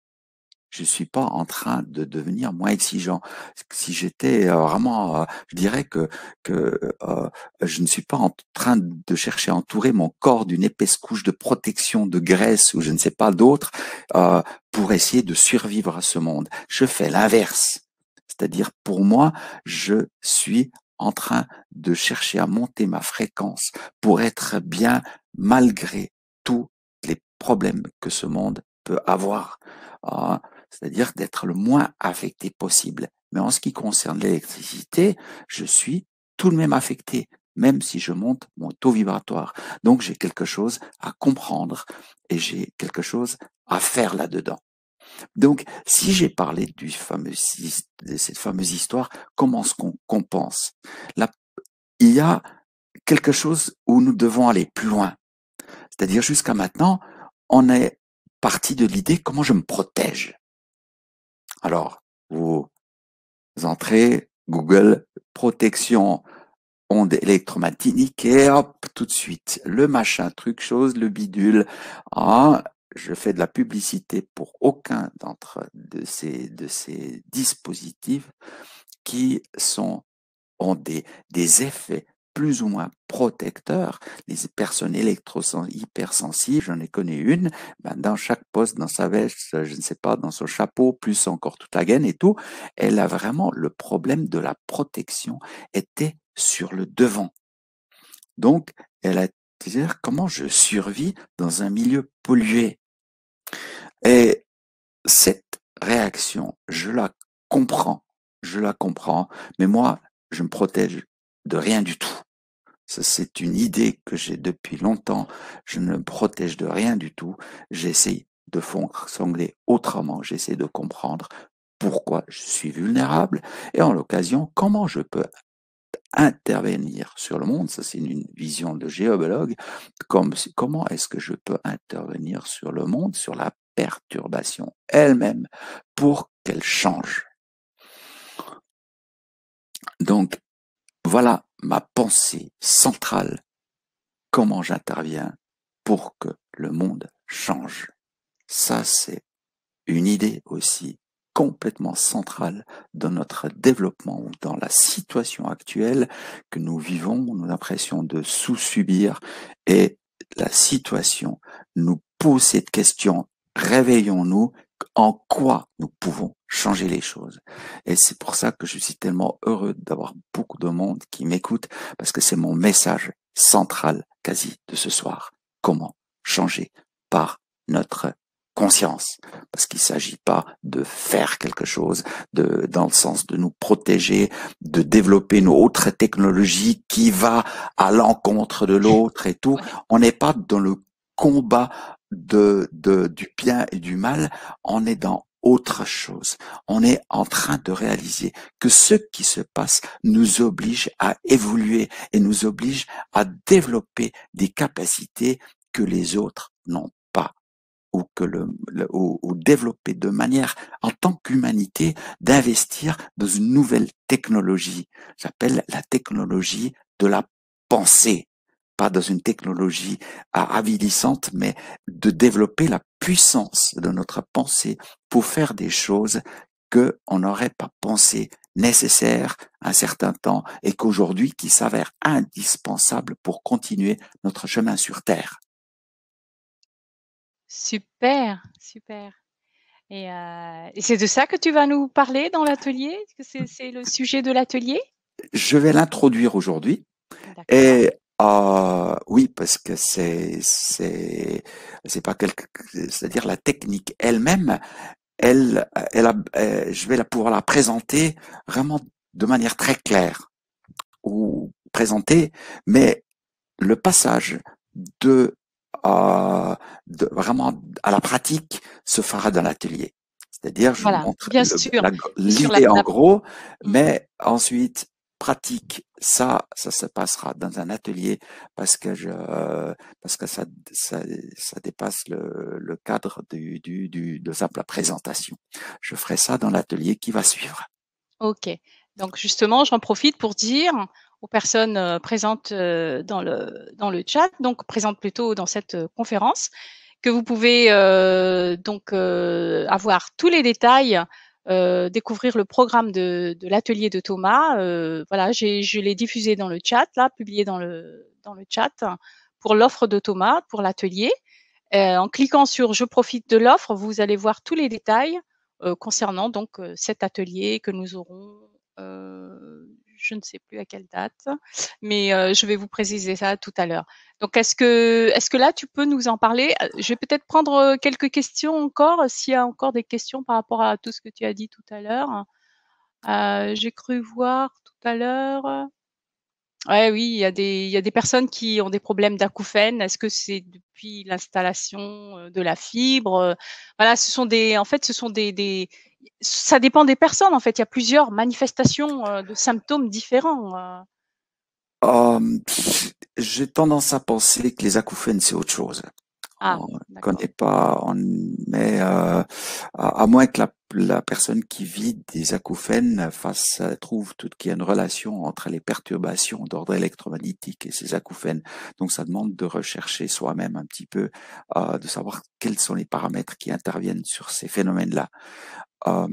Je suis pas en train de devenir moins exigeant. Si j'étais euh, vraiment, euh, je dirais que que euh, je ne suis pas en train de chercher à entourer mon corps d'une épaisse couche de protection, de graisse ou je ne sais pas d'autre euh, pour essayer de survivre à ce monde. Je fais l'inverse. C'est-à-dire pour moi, je suis en train de chercher à monter ma fréquence pour être bien malgré tous les problèmes que ce monde peut avoir. Euh, c'est-à-dire d'être le moins affecté possible. Mais en ce qui concerne l'électricité, je suis tout de même affecté, même si je monte mon taux vibratoire. Donc j'ai quelque chose à comprendre et j'ai quelque chose à faire là-dedans. Donc, si j'ai parlé du fameux, de cette fameuse histoire, comment est-ce qu'on compense? Là, il y a quelque chose où nous devons aller plus loin. C'est-à-dire, jusqu'à maintenant, on est parti de l'idée comment je me protège. Alors, vous entrez Google, protection ondes électromagnétiques et hop, tout de suite, le machin, truc, chose, le bidule. Ah, je fais de la publicité pour aucun d'entre de ces, de ces dispositifs qui sont, ont des, des effets plus ou moins protecteurs. Les personnes électro hypersensibles, j'en ai connu une, ben dans chaque poste, dans sa veste, je ne sais pas, dans son chapeau, plus encore toute la gaine et tout, elle a vraiment le problème de la protection était sur le devant. Donc, elle a dit comment je survis dans un milieu pollué. Et cette réaction, je la comprends, je la comprends, mais moi, je me protège de rien du tout. Ça, c'est une idée que j'ai depuis longtemps. Je ne me protège de rien du tout. J'essaie de fonctionner autrement. J'essaie de comprendre pourquoi je suis vulnérable et en l'occasion, comment je peux intervenir sur le monde. Ça, c'est une vision de géologue. Comme, comment est-ce que je peux intervenir sur le monde, sur la perturbation elle-même pour qu'elle change? Donc, voilà ma pensée centrale. Comment j'interviens pour que le monde change? Ça, c'est une idée aussi complètement centrale dans notre développement ou dans la situation actuelle que nous vivons, nous avons l'impression de sous-subir et la situation nous pose cette question, réveillons-nous, en quoi nous pouvons changer les choses. Et c'est pour ça que je suis tellement heureux d'avoir beaucoup de monde qui m'écoute parce que c'est mon message central quasi de ce soir. Comment changer par notre conscience, parce qu'il s'agit pas de faire quelque chose de, dans le sens de nous protéger, de développer une autre technologie qui va à l'encontre de l'autre et tout. Ouais. On n'est pas dans le combat de, de, du bien et du mal, on est dans autre chose. On est en train de réaliser que ce qui se passe nous oblige à évoluer et nous oblige à développer des capacités que les autres n'ont pas, ou que le, le ou, ou développer de manière en tant qu'humanité d'investir dans une nouvelle technologie. J'appelle la technologie de la pensée, pas dans une technologie avilissante, mais de développer la puissance de notre pensée pour faire des choses que on n'aurait pas pensé nécessaires un certain temps et qu'aujourd'hui qui s'avèrent indispensables pour continuer notre chemin sur Terre. Super, super. Et, euh, et c'est de ça que tu vas nous parler dans l'atelier? Est-ce que c'est, c'est le sujet de l'atelier? Je vais l'introduire aujourd'hui. D'accord. Et euh, oui, parce que c'est c'est c'est pas quelque, c'est-à-dire la technique elle-même, elle elle a, euh, je vais la pouvoir la présenter vraiment de manière très claire ou présenter, mais le passage de euh, de vraiment à la pratique se fera dans l'atelier. C'est-à-dire, je vous Voilà, montre bien le- sûr. la- Et sur la, l'idée en la- gros, Mm. mais ensuite pratique, ça, ça se passera dans un atelier parce que je, parce que ça, ça, ça dépasse le, le cadre du, du, du, de simple présentation. Je ferai ça dans l'atelier qui va suivre. Ok. Donc justement, j'en profite pour dire aux personnes euh, présentes euh, dans le dans le chat, donc présentes plutôt dans cette euh, conférence, que vous pouvez euh, donc euh, avoir tous les détails, euh, découvrir le programme de, de l'atelier de Thomas. Euh, voilà, j'ai je l'ai diffusé dans le chat, là, publié dans le dans le chat pour l'offre de Thomas pour l'atelier. Euh, en cliquant sur Je profite de l'offre, vous allez voir tous les détails euh, concernant donc euh, cet atelier que nous aurons. Euh, je ne sais plus à quelle date, mais euh, je vais vous préciser ça tout à l'heure. Donc, est-ce que, est-ce que là, tu peux nous en parler? Je vais peut-être prendre euh, quelques questions encore, s'il y a encore des questions par rapport à tout ce que tu as dit tout à l'heure. Euh, j'ai cru voir tout à l'heure. Ouais, oui, il y a des, il y a des personnes qui ont des problèmes d'acouphènes. Est-ce que c'est depuis l'installation euh, de la fibre? Euh, Voilà, ce sont des, en fait, ce sont des, des, ça dépend des personnes. En fait, il y a plusieurs manifestations euh, de symptômes différents. euh. Euh, j'ai tendance à penser que les acouphènes, c'est autre chose. Ah, On ne d'accord. connaît pas, on, mais euh, à, à moins que la, la personne qui vit des acouphènes fasse, trouve tout qu'il y a une relation entre les perturbations d'ordre électromagnétique et ces acouphènes. Donc ça demande de rechercher soi-même un petit peu, euh, de savoir quels sont les paramètres qui interviennent sur ces phénomènes-là. Euh,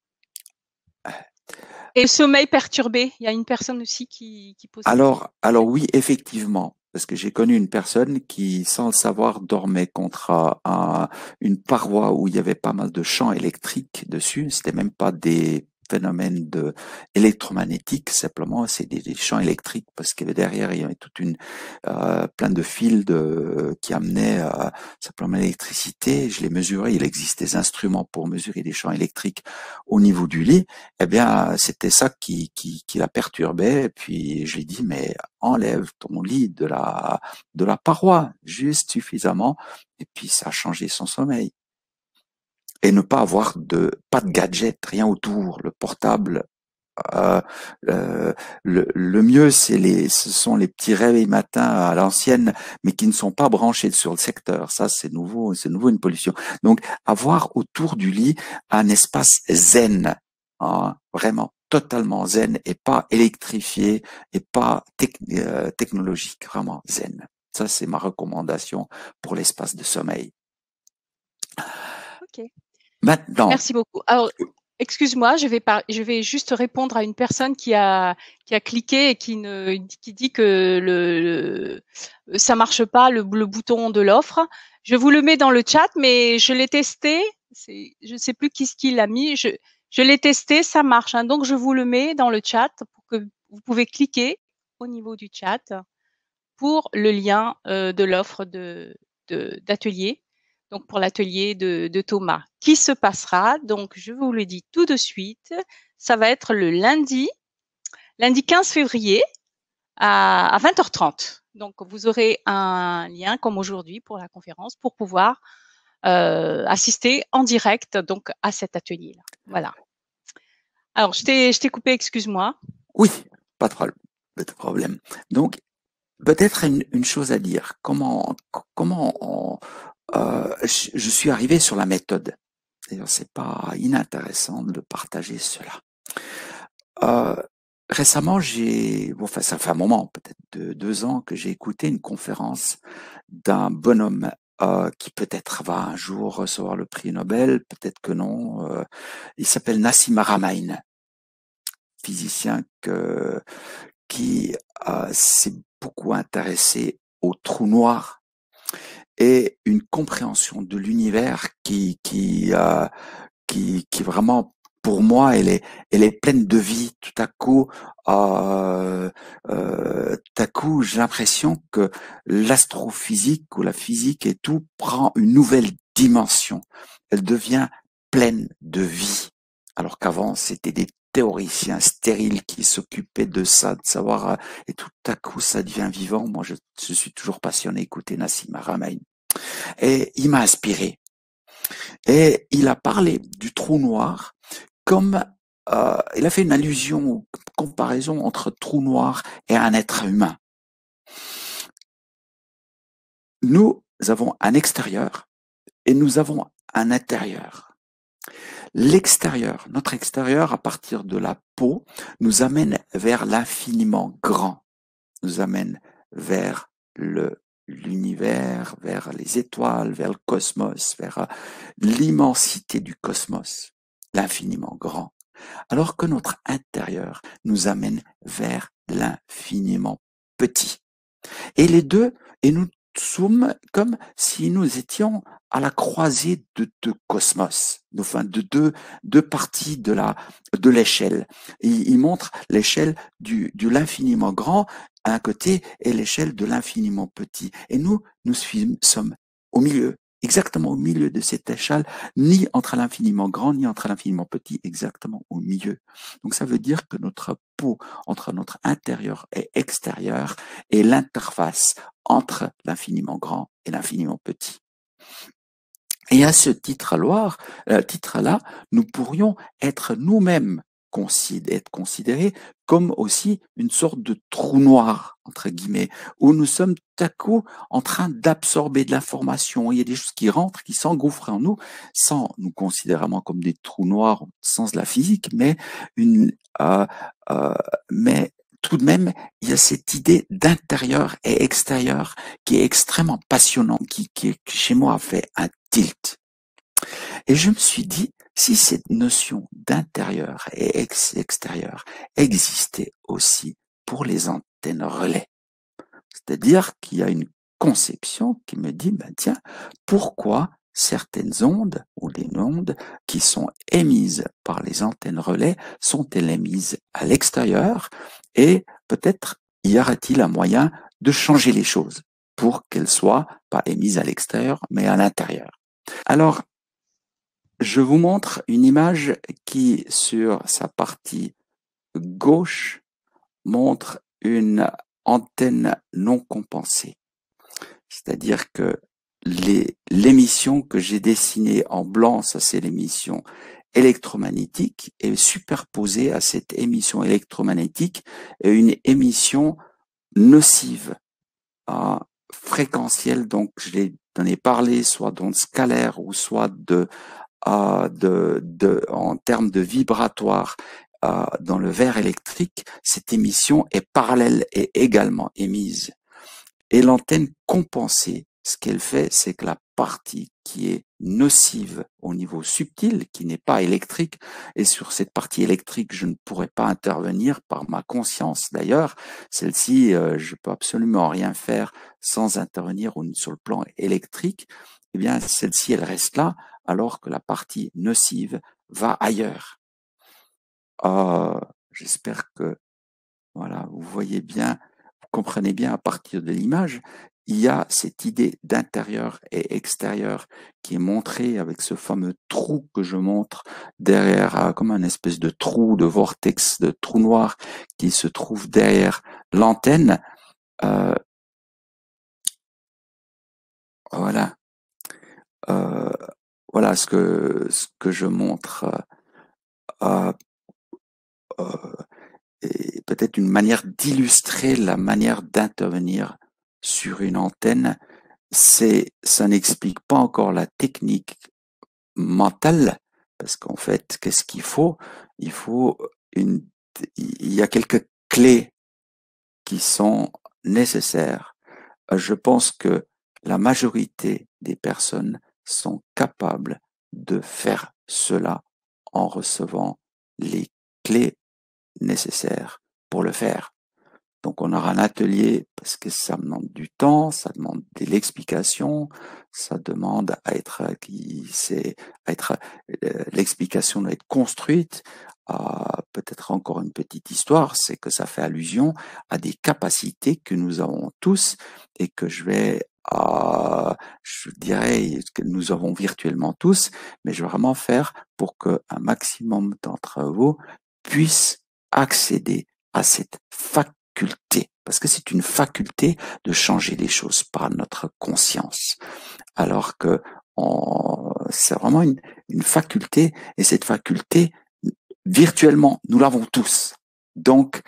Et le sommeil perturbé, il y a une personne aussi qui, qui pose cette question. alors, alors oui, effectivement. Parce que j'ai connu une personne qui, sans le savoir, dormait contre euh, un- une paroi où il y avait pas mal de champs électriques dessus. C'était même pas des phénomènes de électromagnétiques, simplement c'est des, des champs électriques parce que derrière il y avait toute une euh, plein de fils de, qui amenaient euh, simplement l'électricité. Je l'ai mesuré. Il existe des instruments pour mesurer des champs électriques au niveau du lit. Eh bien, c'était ça qui, qui, qui la perturbait. Et puis je lui ai dit mais enlève ton lit de la, de la paroi, juste suffisamment, et puis ça a changé son sommeil. Et ne pas avoir de, pas de gadget, rien autour, le portable. Euh, euh, le, le mieux, c'est les, ce sont les petits réveils matins à l'ancienne, mais qui ne sont pas branchés sur le secteur. Ça, c'est nouveau, c'est nouveau une pollution. Donc, avoir autour du lit un espace zen, hein, vraiment totalement zen et pas électrifié et pas tec euh, technologique, vraiment zen. Ça, c'est ma recommandation pour l'espace de sommeil. Ok. Maintenant, Merci beaucoup. Alors, excuse-moi, je vais pas, je vais juste répondre à une personne qui a qui a cliqué et qui ne qui dit que le, le ça marche pas le, le bouton de l'offre. Je vous le mets dans le chat, mais je l'ai testé. C'est, je ne sais plus qui ce qui l'a mis. Je je l'ai testé, ça marche. Hein. Donc je vous le mets dans le chat pour que vous pouvez cliquer au niveau du chat pour le lien euh, de l'offre de de- d'atelier. donc pour l'atelier de, de Thomas, qui se passera, donc je vous le dis tout de suite, ça va être le lundi, lundi quinze février à, à vingt heures trente. Donc vous aurez un lien comme aujourd'hui pour la conférence pour pouvoir euh, assister en direct donc à cet atelier-là. Voilà. Alors je t'ai je t'ai coupé, excuse-moi. Oui, pas de problème. Pas de problème. Donc, peut-être une, une chose à dire. Comment, comment on, euh, je, je suis arrivé sur la méthode. D'ailleurs, c'est pas inintéressant de partager cela. Euh, récemment, j'ai, bon, enfin, ça fait un moment, peut-être de deux ans, que j'ai écouté une conférence d'un bonhomme euh, qui peut-être va un jour recevoir le prix Nobel, peut-être que non. Euh, il s'appelle Nassim Haramein, physicien que, qui euh, s'est beaucoup intéressé aux trous noirs et une compréhension de l'univers qui, qui, euh, qui, qui vraiment, pour moi, elle est, elle est pleine de vie. Tout à coup, euh, euh, tout à coup, j'ai l'impression que l'astrophysique ou la physique et tout prend une nouvelle dimension. Elle devient pleine de vie, alors qu'avant c'était des théoriciens stériles qui s'occupaient de ça, de savoir, et tout à coup ça devient vivant. Moi, je, je suis toujours passionné d'écouter Nassim Haramein. Et il m'a inspiré. Et il a parlé du trou noir comme euh, il a fait une allusion, une comparaison entre trou noir et un être humain. Nous avons un extérieur et nous avons un intérieur. L'extérieur, notre extérieur, à partir de la peau, nous amène vers l'infiniment grand, nous amène vers le l'univers, vers les étoiles, vers le cosmos, vers l'immensité du cosmos, l'infiniment grand. Alors que notre intérieur nous amène vers l'infiniment petit. Et les deux, et nous sommes comme si nous étions à la croisée de deux cosmos, enfin de deux, deux parties de la de l'échelle. Il, il montre l'échelle du, de l'infiniment grand à un côté et l'échelle de l'infiniment petit. Et nous, nous sommes au milieu, exactement au milieu de cette échelle, ni entre l'infiniment grand, ni entre l'infiniment petit, exactement au milieu. Donc ça veut dire que notre peau entre notre intérieur et extérieur est l'interface entre l'infiniment grand et l'infiniment petit. Et à ce titre-là, euh, titre-là, nous pourrions être nous-mêmes considérés, être considérés comme aussi une sorte de trou noir, entre guillemets, où nous sommes tout à coup en train d'absorber de l'information. Il y a des choses qui rentrent, qui s'engouffrent en nous, sans nous considérer vraiment comme des trous noirs au sens de la physique, mais une, euh, euh, mais tout de même, il y a cette idée d'intérieur et extérieur qui est extrêmement passionnante, qui, qui, qui chez moi a fait un tilt. Et je me suis dit, si cette notion d'intérieur et ex extérieur existait aussi pour les antennes relais, c'est-à-dire qu'il y a une conception qui me dit, ben tiens, pourquoi certaines ondes ou les ondes qui sont émises par les antennes relais sont-elles émises à l'extérieur et peut-être y aura-t-il un moyen de changer les choses pour qu'elles soient pas émises à l'extérieur mais à l'intérieur. Alors, je vous montre une image qui, sur sa partie gauche, montre une antenne non compensée. C'est-à-dire que l'émission que j'ai dessinée en blanc, ça c'est l'émission électromagnétique, est superposée à cette émission électromagnétique et une émission nocive, euh, fréquentielle, donc je j'en ai parlé, soit d'ondes scalaires ou soit de, euh, de, de en termes de vibratoire. Euh, dans le verre électrique, cette émission est parallèle et également émise. Et l'antenne compensée, ce qu'elle fait, c'est que la partie qui est nocive au niveau subtil, qui n'est pas électrique, et sur cette partie électrique, je ne pourrais pas intervenir par ma conscience. D'ailleurs, celle-ci, euh, je peux absolument rien faire sans intervenir sur le plan électrique. Eh bien, celle-ci, elle reste là, alors que la partie nocive va ailleurs. Euh, j'espère que, voilà, vous voyez bien, vous comprenez bien à partir de l'image. il y a cette idée d'intérieur et extérieur qui est montrée avec ce fameux trou que je montre derrière, comme un espèce de trou, de vortex, de trou noir qui se trouve derrière l'antenne. Euh, voilà, euh, voilà ce que ce que je montre. Euh, euh, et peut-être une manière d'illustrer la manière d'intervenir sur une antenne. C'est, ça n'explique pas encore la technique mentale, parce qu'en fait, qu'est-ce qu'il faut? Il faut une, il y a quelques clés qui sont nécessaires. Je pense que la majorité des personnes sont capables de faire cela en recevant les clés nécessaires pour le faire. Donc on aura un atelier parce que ça demande du temps, ça demande de l'explication, ça demande à être qui c'est à être euh, l'explication doit être construite. Euh, peut-être encore une petite histoire, c'est que ça fait allusion à des capacités que nous avons tous et que je vais euh, je dirais que nous avons virtuellement tous, mais je vais vraiment faire pour que un maximum d'entre vous puissent accéder à cette faculté, parce que c'est une faculté de changer les choses par notre conscience, alors que c'est vraiment une, une faculté, et cette faculté, virtuellement, nous l'avons tous. Donc,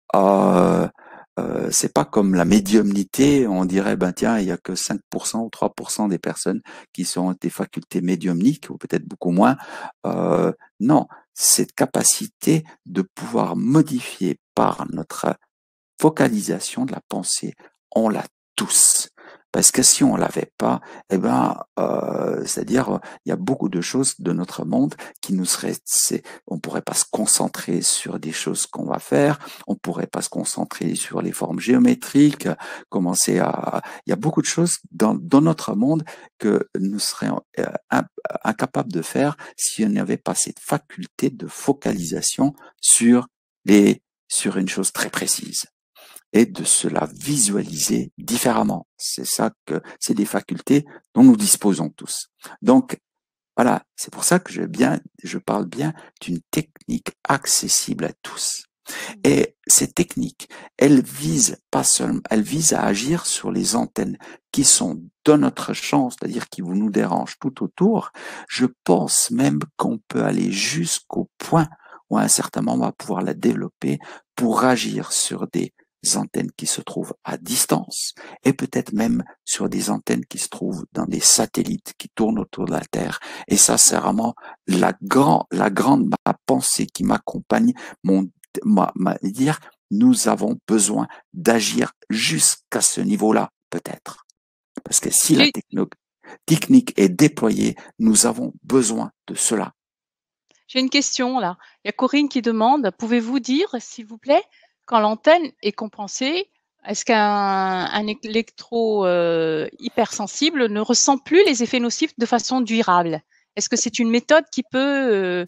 euh, euh, c'est pas comme la médiumnité, on dirait, ben tiens, il y a que cinq pour cent ou trois pour cent des personnes qui sont des facultés médiumniques, ou peut-être beaucoup moins. Euh, non, cette capacité de pouvoir modifier par notre focalisation de la pensée, on l'a tous. Parce que si on l'avait pas, eh ben, euh, c'est-à-dire, il y a beaucoup de choses de notre monde qui nous seraient, on pourrait pas se concentrer sur des choses qu'on va faire, on pourrait pas se concentrer sur les formes géométriques, commencer à, il y a beaucoup de choses dans, dans notre monde que nous serions euh, incapables de faire si on n'avait pas cette faculté de focalisation sur les, sur une chose très précise. Et de se la visualiser différemment. C'est ça que, c'est des facultés dont nous disposons tous. Donc, voilà, c'est pour ça que je bien, je parle bien d'une technique accessible à tous. Et ces techniques, elles visent pas seulement, elles visent à agir sur les antennes qui sont dans notre champ, c'est-à-dire qui vous nous dérangent tout autour. Je pense même qu'on peut aller jusqu'au point où à un certain moment on va pouvoir la développer pour agir sur des antennes qui se trouvent à distance et peut-être même sur des antennes qui se trouvent dans des satellites qui tournent autour de la Terre. Et ça, c'est vraiment la grande, la grande ma pensée qui m'accompagne, mon, ma, ma, dire, nous avons besoin d'agir jusqu'à ce niveau-là, peut-être. Parce que si la techno, technique est déployée, nous avons besoin de cela. J'ai une question là. Il y a Corinne qui demande, pouvez-vous dire, s'il vous plaît, quand l'antenne est compensée, est-ce qu'un un électro euh, hypersensible ne ressent plus les effets nocifs de façon durable? Est-ce que c'est une méthode qui peut euh,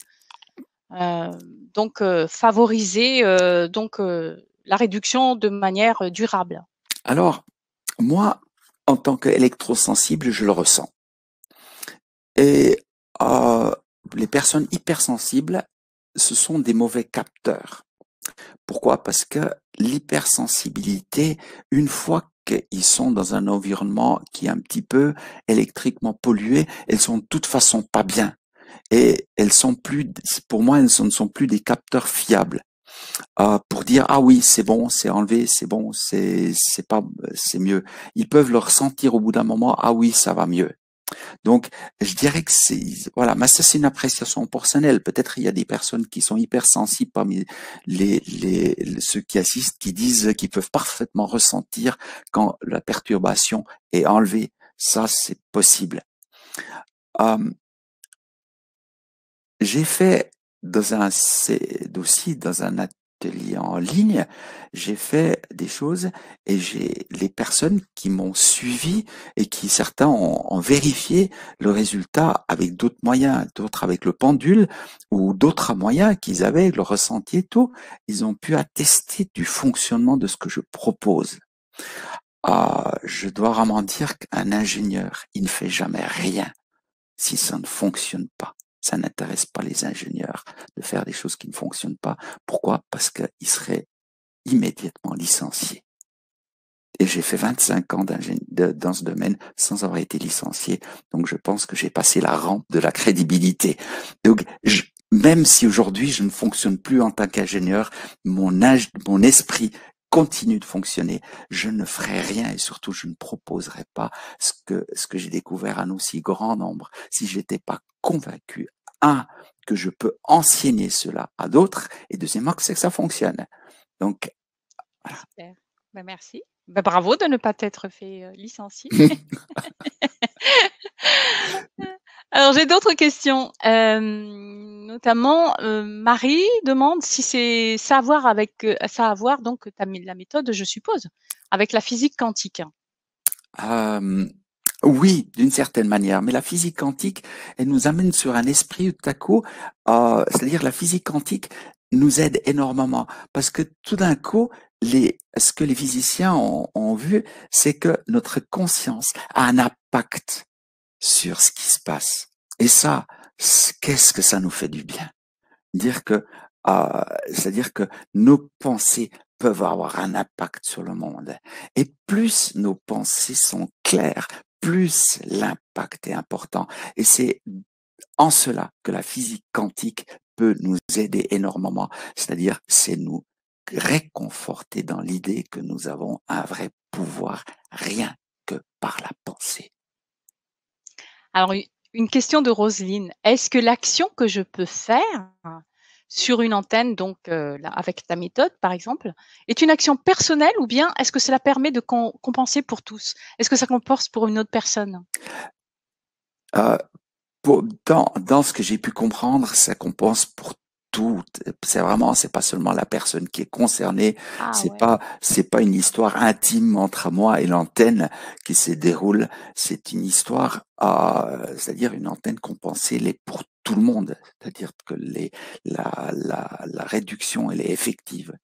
euh, donc euh, favoriser euh, donc euh, la réduction de manière durable? Alors, moi, en tant qu'électrosensible, je le ressens. Et euh, les personnes hypersensibles, ce sont des mauvais capteurs. Pourquoi? Parce que l'hypersensibilité, une fois qu'ils sont dans un environnement qui est un petit peu électriquement pollué, elles sont de toute façon pas bien. Et elles sont plus, pour moi, elles ne sont plus des capteurs fiables. Euh, pour dire ah oui c'est bon, c'est enlevé, c'est bon, c'est c'est pas, c'est mieux. Ils peuvent le ressentir au bout d'un moment, ah oui ça va mieux. Donc, je dirais que c'est, voilà, mais ça c'est une appréciation personnelle. Peut-être il y a des personnes qui sont hypersensibles parmi les, les, les ceux qui assistent, qui disent qu'ils peuvent parfaitement ressentir quand la perturbation est enlevée. Ça, c'est possible. Euh, j'ai fait dans un, c'est aussi dans un atelier en ligne, j'ai fait des choses et j'ai les personnes qui m'ont suivi et qui certains ont, ont vérifié le résultat avec d'autres moyens, d'autres avec le pendule ou d'autres moyens qu'ils avaient, le ressenti et tout, ils ont pu attester du fonctionnement de ce que je propose. euh, je dois vraiment dire qu'un ingénieur, il ne fait jamais rien si ça ne fonctionne pas. Ça n'intéresse pas les ingénieurs de faire des choses qui ne fonctionnent pas. Pourquoi? Parce qu'ils seraient immédiatement licenciés. Et j'ai fait vingt-cinq ans de, dans ce domaine sans avoir été licencié. Donc, je pense que j'ai passé la rampe de la crédibilité. Donc, je, même si aujourd'hui je ne fonctionne plus en tant qu'ingénieur, mon, âge, mon esprit continue de fonctionner. Je ne ferai rien et surtout je ne proposerai pas ce que ce que j'ai découvert à un aussi grand nombre si je n'étais pas convaincu, un, que je peux enseigner cela à d'autres, et deuxièmement que c'est que ça fonctionne. Donc, voilà. Super. Ben, merci. Ben, bravo de ne pas t'être fait euh, licencier. Alors, j'ai d'autres questions. Euh, notamment, euh, Marie demande si c'est ça à voir avec euh, ça à voir donc ta, la méthode, je suppose, avec la physique quantique. Euh, oui, d'une certaine manière, mais la physique quantique, elle nous amène sur un esprit tout à coup, euh, c'est-à-dire la physique quantique nous aide énormément parce que tout d'un coup, les, ce que les physiciens ont, ont vu, c'est que notre conscience a un impact sur ce qui se passe. Et ça, qu'est-ce que ça nous fait du bien? Dire que, euh, c'est-à-dire que nos pensées peuvent avoir un impact sur le monde. Et plus nos pensées sont claires, plus l'impact est important. Et c'est en cela que la physique quantique peut nous aider énormément. C'est-à-dire, c'est nous réconforter dans l'idée que nous avons un vrai pouvoir, rien que par la pensée. Alors, une question de Roselyne. Est-ce que l'action que je peux faire sur une antenne, donc euh, là, avec ta méthode par exemple, est une action personnelle ou bien est-ce que cela permet de com compenser pour tous? Est-ce que ça compense pour une autre personne? Euh, pour, dans, dans ce que j'ai pu comprendre, ça compense pour tout. C'est vraiment, c'est pas seulement la personne qui est concernée. Ah C'est ouais. pas, c'est pas une histoire intime entre moi et l'antenne qui se déroule. C'est une histoire, euh, c'est-à-dire une antenne compensée les pour tout le monde. C'est-à-dire que les, la, la, la réduction, elle est effective.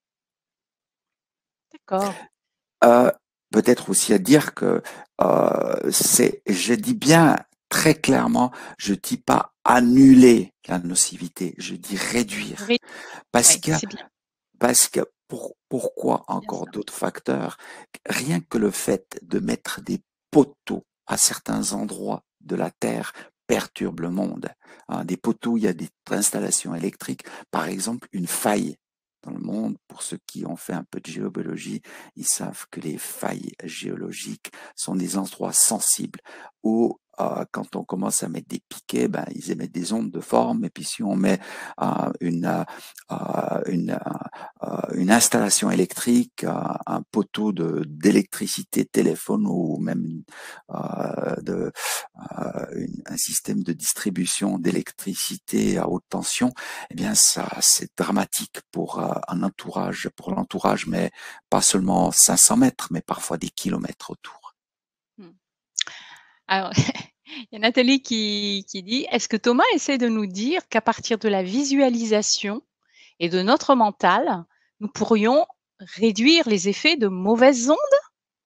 D'accord. Euh, peut-être aussi à dire que euh, c'est, je dis bien très clairement, je dis pas annuler la nocivité, je dis réduire, Oui, parce ouais, que c'est bien, parce que pour, pourquoi c'est bien encore ça. d'autres facteurs, rien que le fait de mettre des poteaux à certains endroits de la Terre perturbe le monde. Hein, des poteaux, il y a des installations électriques, par exemple une faille dans le monde. Pour ceux qui ont fait un peu de géobiologie, ils savent que les failles géologiques sont des endroits sensibles où euh, quand on commence à mettre des piquets, ben, ils émettent des ondes de forme, et puis si on met euh, une, euh, une, euh, une installation électrique, euh, un poteau de d'électricité, téléphone ou même euh, de, euh, une, un système de distribution d'électricité à haute tension, eh bien ça c'est dramatique pour euh, un entourage, pour l'entourage, mais pas seulement cinq cents mètres, mais parfois des kilomètres autour. Hmm. Alors, il y a Nathalie qui, qui dit, est-ce que Thomas essaie de nous dire qu'à partir de la visualisation et de notre mental, nous pourrions réduire les effets de mauvaises ondes?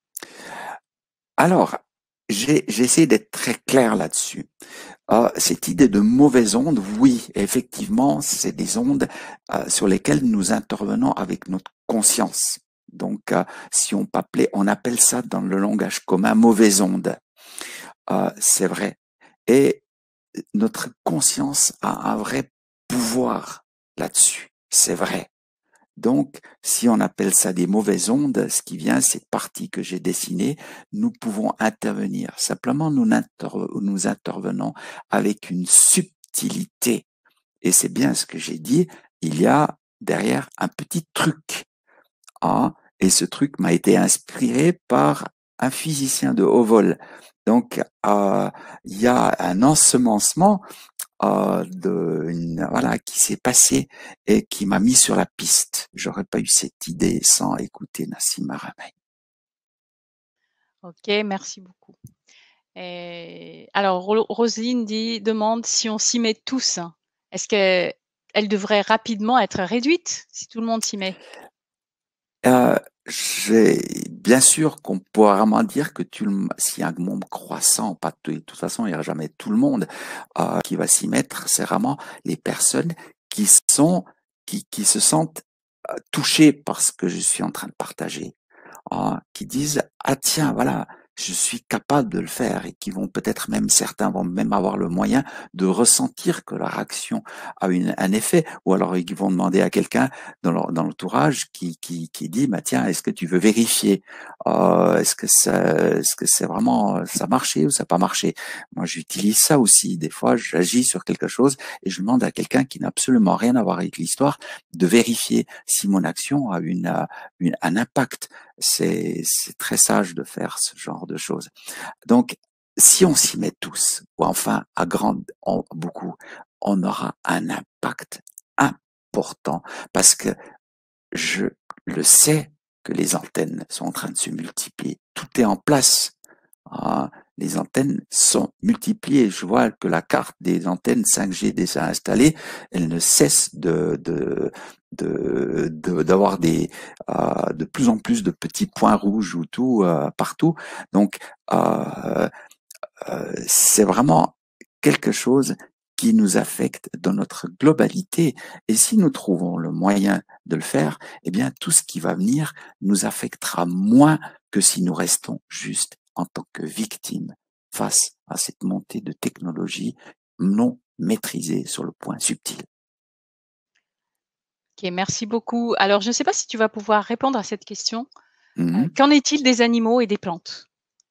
Alors, j'ai essayé d'être très clair là-dessus. Euh, cette idée de mauvaises ondes, oui, effectivement, c'est des ondes euh, sur lesquelles nous intervenons avec notre conscience. Donc, euh, si on appelait, on appelle ça dans le langage commun mauvaises ondes. Euh, c'est vrai. Et notre conscience a un vrai pouvoir là-dessus. C'est vrai. Donc, si on appelle ça des mauvaises ondes, ce qui vient, cette partie que j'ai dessinée, nous pouvons intervenir. Simplement, nous, inter- nous intervenons avec une subtilité. Et c'est bien ce que j'ai dit, il y a derrière un petit truc. Hein, et ce truc m'a été inspiré par un physicien de haut vol. Donc, euh, il y a un ensemencement euh, de une, voilà qui s'est passé et qui m'a mis sur la piste. J'aurais pas eu cette idée sans écouter Nassim Haramein. Ok, merci beaucoup. Et alors, Ro- Roselyne dit, demande si on s'y met tous. Est-ce qu'elle elle devrait rapidement être réduite si tout le monde s'y met? Euh, j'ai, bien sûr qu'on pourra vraiment dire que tu, le- s'il y a un monde croissant, pas de, de toute façon, il n'y aura jamais tout le monde euh, qui va s'y mettre. C'est vraiment les personnes qui sont, qui, qui se sentent euh, touchées par ce que je suis en train de partager, hein, qui disent ah tiens voilà je suis capable de le faire et qui vont peut-être même certains vont même avoir le moyen de ressentir que leur action a une, un effet, ou alors ils vont demander à quelqu'un dans leur, dans l'entourage qui, qui, qui dit bah tiens est-ce que tu veux vérifier euh, est-ce que ça est-ce que c'est vraiment ça a marché ou ça n'a pas marché. Moi j'utilise ça aussi des fois, j'agis sur quelque chose et je demande à quelqu'un qui n'a absolument rien à voir avec l'histoire de vérifier si mon action a une, une un impact. C'est c'est très sage de faire ce genre de choses. Donc, si on s'y met tous, ou enfin à grande, en, beaucoup, on aura un impact important parce que je le sais que les antennes sont en train de se multiplier. Tout est en place. Ah, les antennes sont multipliées. Je vois que la carte des antennes cinq G déjà installées, elle ne cesse de de de de- d'avoir des euh, de plus en plus de petits points rouges ou tout euh, partout. Donc euh, euh, c'est vraiment quelque chose qui nous affecte dans notre globalité. Et si nous trouvons le moyen de le faire, eh bien, tout ce qui va venir nous affectera moins que si nous restons juste en tant que victimes face à cette montée de technologie non maîtrisée sur le point subtil. Ok, merci beaucoup. Alors, je ne sais pas si tu vas pouvoir répondre à cette question. Euh, Mhm. qu'en est-il des animaux et des plantes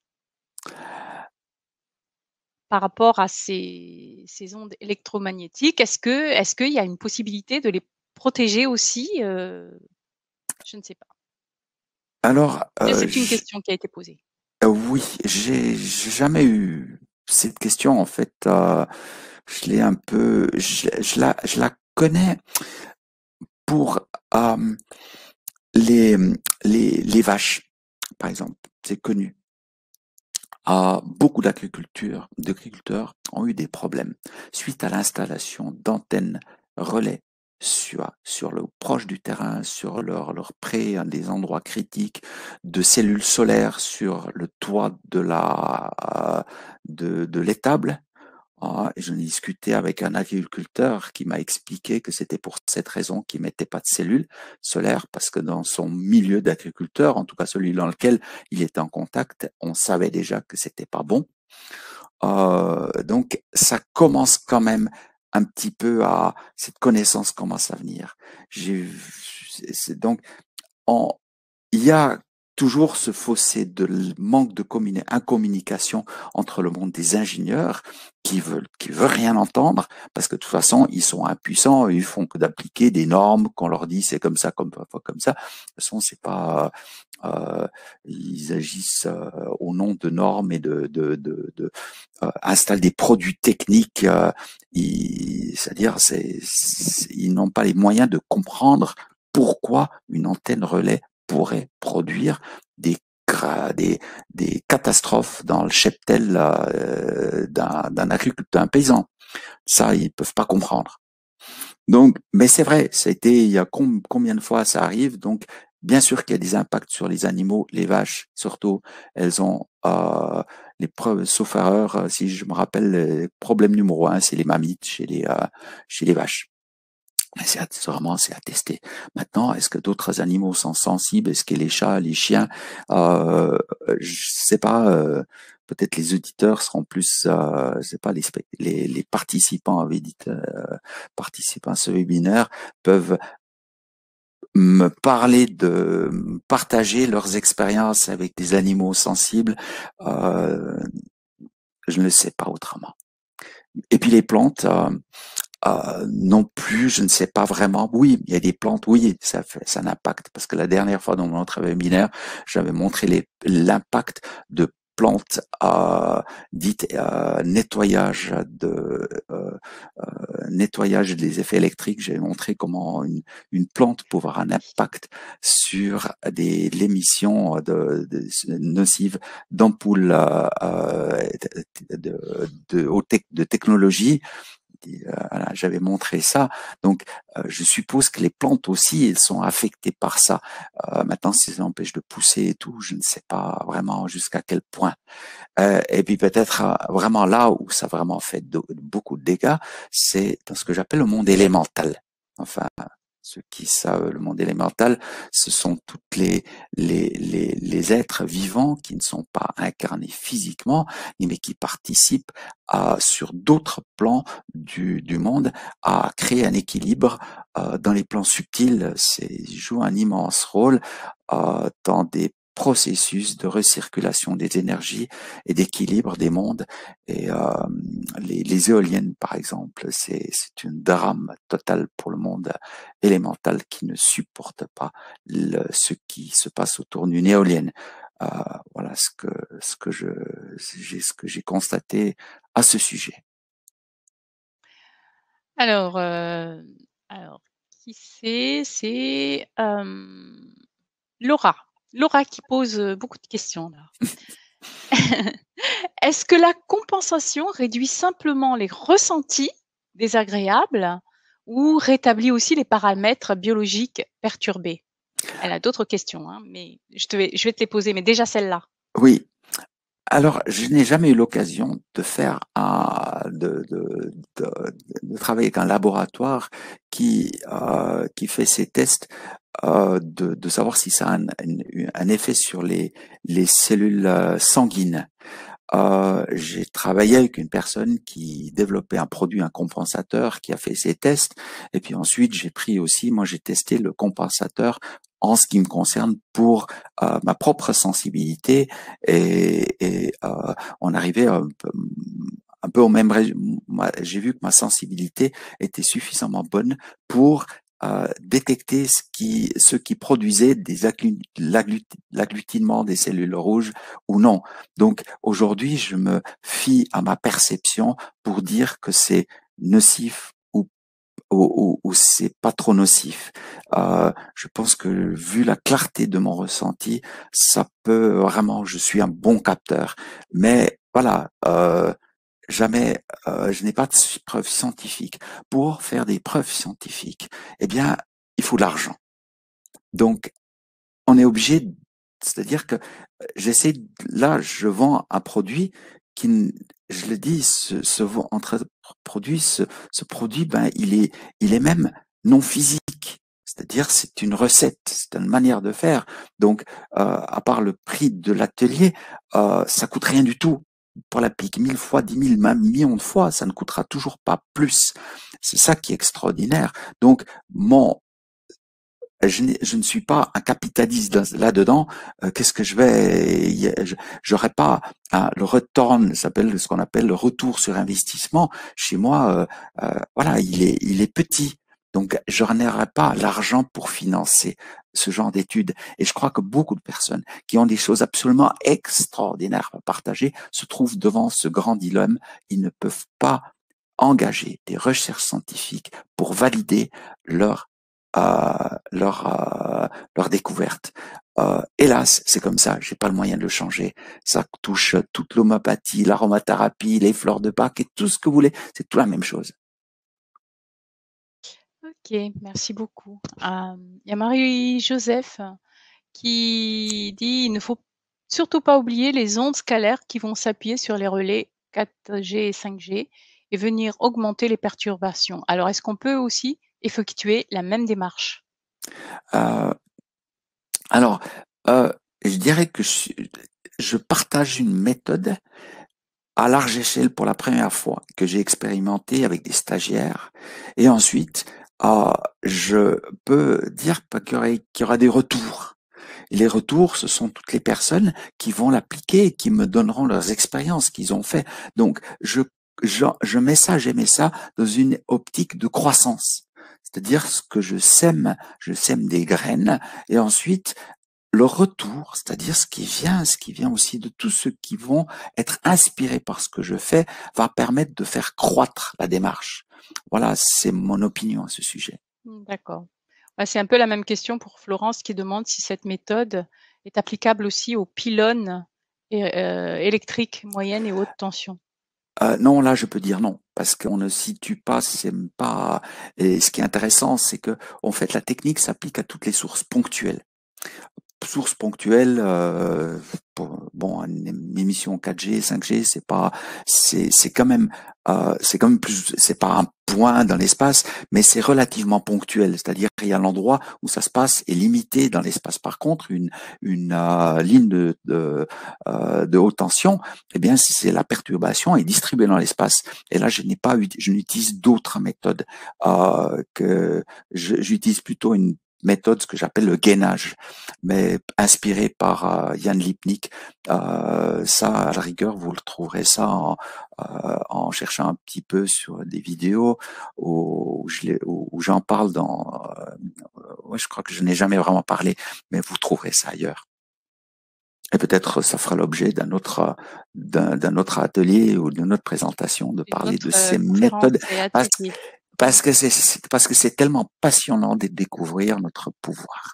par rapport à ces, ces ondes électromagnétiques? Est-ce que, est-ce qu'il y a une possibilité de les protéger aussi? Euh, Je ne sais pas. Alors, euh, C'est une j- question qui a été posée. euh, oui, j'ai j'ai jamais eu cette question en fait. Euh, je l'ai un peu, je, je la, je la connais pour euh, les, les, les vaches, par exemple, c'est connu. Ah, beaucoup d'agriculteurs, d'agriculteurs ont eu des problèmes suite à l'installation d'antennes relais sur, sur le proche du terrain, sur leur, leur pré, à des endroits critiques, de cellules solaires sur le toit de la de, de l'étable. Ah, et j'en ai discuté avec un agriculteur qui m'a expliqué que c'était pour cette raison qu'il mettait pas de cellules solaires, parce que dans son milieu d'agriculteur, en tout cas celui dans lequel il était en contact, on savait déjà que c'était pas bon. Euh, donc ça commence quand même un petit peu à, cette connaissance commence à venir. J'ai, c'est donc, en, il y a toujours ce fossé de manque de communi- incommunication entre le monde des ingénieurs qui veulent, qui veulent rien entendre parce que de toute façon, ils sont impuissants, ils font que d'appliquer des normes qu'on leur dit c'est comme ça, comme, comme ça. De toute façon, c'est pas, euh, ils agissent euh, au nom de normes et de, de, de, de euh, installent des produits techniques, euh, ils, c'est-à-dire c'est, c'est, ils n'ont pas les moyens de comprendre pourquoi une antenne relais pourrait produire des des, des catastrophes dans le cheptel euh, d'un, d'un agriculteur, d'un paysan. Ça, ils peuvent pas comprendre. Donc, mais c'est vrai, ça a été, il y a com- combien de fois ça arrive. Donc, bien sûr qu'il y a des impacts sur les animaux, les vaches, surtout, elles ont euh, les preuves, sauf erreur, euh, si je me rappelle, le problème numéro un, c'est les mammites chez les euh, chez les vaches. C'est vraiment c'est à tester. Maintenant, est-ce que d'autres animaux sont sensibles? Est-ce que les chats, les chiens, euh, je sais pas. Euh, peut-être les auditeurs seront plus, euh, je sais pas, les les, les participants avaient dit, euh, participants à ce webinaire peuvent me parler de partager leurs expériences avec des animaux sensibles. Euh, je ne le sais pas autrement. Et puis les plantes. Euh, Euh, non plus, je ne sais pas vraiment. Oui, il y a des plantes, oui, ça fait, ça a un impact. Parce que la dernière fois dans mon autre webinaire, j'avais montré les, l'impact de plantes euh, dites euh, nettoyage de euh, euh, nettoyage des effets électriques. J'ai montré comment une, une plante peut avoir un impact sur des l'émission de, de nocives d'ampoules euh, de, de, de, de technologie dit, euh, voilà, j'avais montré ça. Donc, euh, je suppose que les plantes aussi, elles sont affectées par ça. Euh, maintenant, si ça empêche de pousser et tout, je ne sais pas vraiment jusqu'à quel point. Euh, et puis peut-être euh, vraiment là où ça a vraiment fait de, beaucoup de dégâts, c'est dans ce que j'appelle le monde élémental. Enfin, ceux qui savent le monde élémental, ce sont toutes les, les, les, les êtres vivants qui ne sont pas incarnés physiquement, mais qui participent à, sur d'autres plans du, du monde à créer un équilibre euh, dans les plans subtils. C'est, ils jouent un immense rôle euh, dans des processus de recirculation des énergies et d'équilibre des mondes. Et euh, les, les éoliennes, par exemple, c'est c'est une drame totale pour le monde élémental qui ne supporte pas le, ce qui se passe autour d'une éolienne. Euh, voilà ce que ce que je j'ai ce que j'ai constaté à ce sujet. Alors, euh, alors qui c'est? C'est euh, Laura. Laura qui pose euh, beaucoup de questions là. Est-ce que la compensation réduit simplement les ressentis désagréables ou rétablit aussi les paramètres biologiques perturbés? Elle a d'autres questions, hein, mais je, te vais, je vais te les poser, mais déjà celle-là. Oui. Alors, je n'ai jamais eu l'occasion de faire un, de, de, de, de travailler avec un laboratoire qui euh, qui fait ces tests, euh, de, de savoir si ça a un, un, un effet sur les les cellules sanguines. Euh, j'ai travaillé avec une personne qui développait un produit, un compensateur, qui a fait ses tests. Et puis ensuite, j'ai pris aussi, moi j'ai testé le compensateur en ce qui me concerne pour euh, ma propre sensibilité. Et, et euh, on arrivait un peu, un peu au même résultat. J'ai vu que ma sensibilité était suffisamment bonne pour Euh, détecter ce qui, ce qui produisait des l'agglutinement des cellules rouges ou non. Donc aujourd'hui, je me fie à ma perception pour dire que c'est nocif ou ou, ou, ou c'est pas trop nocif. Euh, je pense que vu la clarté de mon ressenti, ça peut vraiment, je suis un bon capteur. Mais voilà. Euh, Jamais, euh, je n'ai pas de preuves scientifiques. Pour faire des preuves scientifiques, eh bien, il faut de l'argent. Donc, on est obligé, c'est-à-dire que j'essaie, là, je vends un produit qui, je le dis, ce, ce entre produit, ce, ce produit, ben, il est, il est même non physique. C'est-à-dire, c'est une recette, c'est une manière de faire. Donc, euh, à part le prix de l'atelier, euh, ça coûte rien du tout. Pour l'appliquer mille fois, dix mille, même millions de fois, ça ne coûtera toujours pas plus. C'est ça qui est extraordinaire. Donc, mon, je, je ne suis pas un capitaliste là-dedans. Euh, Qu'est-ce que je vais, j'aurais pas hein, le return, s'appelle ce qu'on appelle le retour sur investissement. Chez moi, euh, euh, voilà, il est, il est petit. Donc, je n'aurai pas l'argent pour financer ce genre d'études. Et je crois que beaucoup de personnes qui ont des choses absolument extraordinaires à partager se trouvent devant ce grand dilemme. Ils ne peuvent pas engager des recherches scientifiques pour valider leur euh, leur euh, leur découverte. Euh, hélas, c'est comme ça. J'ai pas le moyen de le changer. Ça touche toute l'homéopathie, l'aromathérapie, les fleurs de Bach et tout ce que vous voulez. C'est tout la même chose. Ok, merci beaucoup. Euh, Il y a Marie-Joseph qui dit il ne faut surtout pas oublier les ondes scalaires qui vont s'appuyer sur les relais quatre G et cinq G et venir augmenter les perturbations. Alors, est-ce qu'on peut aussi effectuer la même démarche? Euh, alors, euh, je dirais que je, je partage une méthode à large échelle pour la première fois que j'ai expérimenté avec des stagiaires. Et ensuite, euh, je peux dire qu'il y aura, qu'il y aura des retours. Et les retours, ce sont toutes les personnes qui vont l'appliquer et qui me donneront leurs expériences qu'ils ont fait. Donc, je, je, je mets ça, j'aimais ça dans une optique de croissance. C'est-à-dire ce que je sème, je sème des graines et ensuite le retour, c'est-à-dire ce qui vient, ce qui vient aussi de tous ceux qui vont être inspirés par ce que je fais, va permettre de faire croître la démarche. Voilà, c'est mon opinion à ce sujet. D'accord. C'est un peu la même question pour Florence qui demande si cette méthode est applicable aussi aux pylônes euh, électriques moyenne et haute tension. Euh, non, là, je peux dire non, parce qu'on ne situe pas, c'est pas. Et ce qui est intéressant, c'est que, en fait, la technique s'applique à toutes les sources ponctuelles. Sources ponctuelles, euh, pour, bon, une émission quatre G, cinq G, c'est pas, c'est, c'est quand même, euh, c'est quand même plus, c'est pas un point dans l'espace, mais c'est relativement ponctuel. C'est-à-dire qu'il y a l'endroit où ça se passe est limité dans l'espace. Par contre, une, une euh, ligne de, de, euh, de haute tension, eh bien, c'est la perturbation est distribuée dans l'espace. Et là, je n'ai pas, je n'utilise d'autres méthodes euh, que j'utilise plutôt une méthode, ce que j'appelle le gainage, mais inspiré par euh, Jan Lipnik. Euh, ça, à la rigueur, vous le trouverez ça en, euh, en cherchant un petit peu sur des vidéos où, je où j'en parle dans... Euh, ouais, je crois que je n'ai jamais vraiment parlé, mais vous trouverez ça ailleurs. Et peut-être ça fera l'objet d'un autre d'un, d'un autre atelier ou d'une autre présentation de parler de ces méthodes. Parce, parce que c'est parce que c'est tellement passionnant de découvrir notre pouvoir.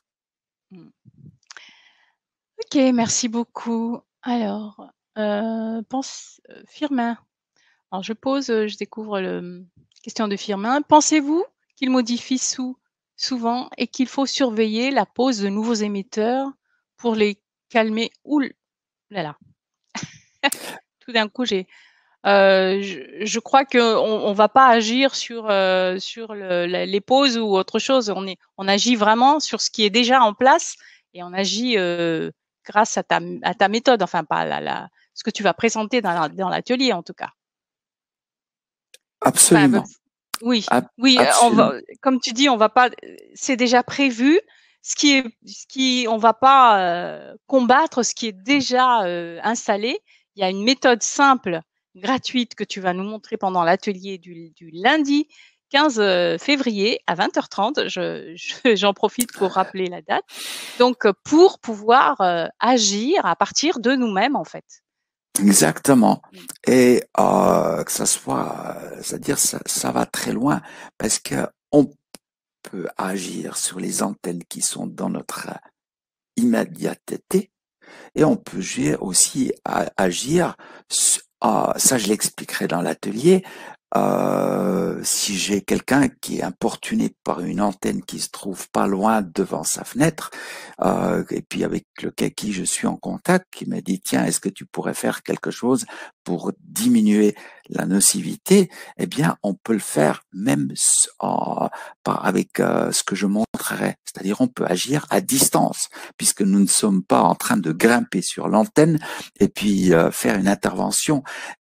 Ok, merci beaucoup. Alors, euh, pense euh, Firmin. Alors je pose, je découvre le question de Firmin. Pensez-vous qu'il modifie sous, souvent et qu'il faut surveiller la pose de nouveaux émetteurs pour les calmer? Ouh là là. Tout d'un coup, j'ai. Euh, je, je crois qu'on on va pas agir sur euh, sur le, les pauses ou autre chose. On est, on agit vraiment sur ce qui est déjà en place et on agit euh, grâce à ta à ta méthode. Enfin, pas la, la ce que tu vas présenter dans la, dans l'atelier en tout cas. Absolument. Enfin, oui, Ab oui. absolument. On va, comme tu dis, on va pas. C'est déjà prévu. Ce qui est, ce qui, on va pas euh, combattre ce qui est déjà euh, installé. Il y a une méthode simple, gratuite que tu vas nous montrer pendant l'atelier du, du lundi quinze février à vingt heures trente. Je, je, j'en profite pour rappeler la date. Donc, pour pouvoir euh, agir à partir de nous-mêmes, en fait. Exactement. Et euh, que ça soit, c'est-à-dire ça, ça va très loin parce que on peut agir sur les antennes qui sont dans notre immédiateté et on peut aussi agir, euh, ça je l'expliquerai dans l'atelier, euh, si j'ai quelqu'un qui est importuné par une antenne qui se trouve pas loin devant sa fenêtre, euh, et puis avec lequel qui je suis en contact, qui me dit tiens, est-ce que tu pourrais faire quelque chose pour diminuer la nocivité? Eh bien, on peut le faire même en, par, avec euh, ce que je montrerai, c'est-à-dire on peut agir à distance, puisque nous ne sommes pas en train de grimper sur l'antenne et puis euh, faire une intervention.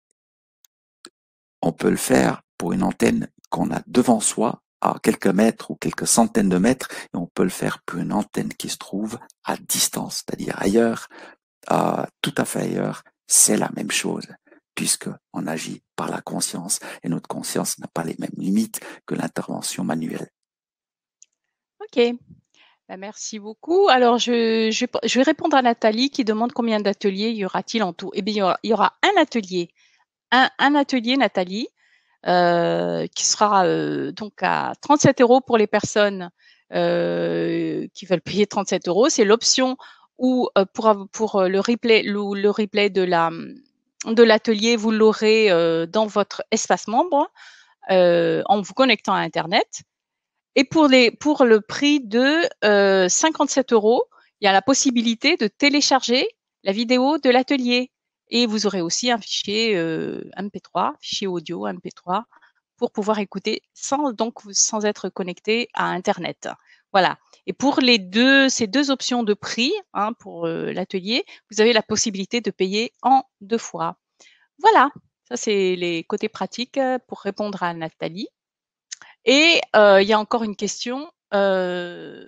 On peut le faire pour une antenne qu'on a devant soi, à quelques mètres ou quelques centaines de mètres, et on peut le faire pour une antenne qui se trouve à distance, c'est-à-dire ailleurs, euh, tout à fait ailleurs. C'est la même chose, puisque on agit par la conscience, et notre conscience n'a pas les mêmes limites que l'intervention manuelle. Ok. Ben, merci beaucoup. Alors, je, je, je vais répondre à Nathalie qui demande combien d'ateliers y aura-t-il en tout. Eh bien, il y aura, il y aura un atelier, un, un atelier, Nathalie, euh, qui sera euh, donc à trente-sept euros pour les personnes euh, qui veulent payer trente-sept euros. C'est l'option où euh, pour, pour le replay, le, le replay de la de l'atelier, vous l'aurez euh, dans votre espace membre euh, en vous connectant à Internet. Et pour, les, pour le prix de euh, cinquante-sept euros, il y a la possibilité de télécharger la vidéo de l'atelier. Et vous aurez aussi un fichier euh, M P trois, fichier audio M P trois, pour pouvoir écouter sans, donc, sans être connecté à Internet. Voilà. Et pour les deux, ces deux options de prix hein, pour euh, l'atelier, vous avez la possibilité de payer en deux fois. Voilà. Ça, c'est les côtés pratiques pour répondre à Nathalie. Et euh, il y a encore une question. Euh,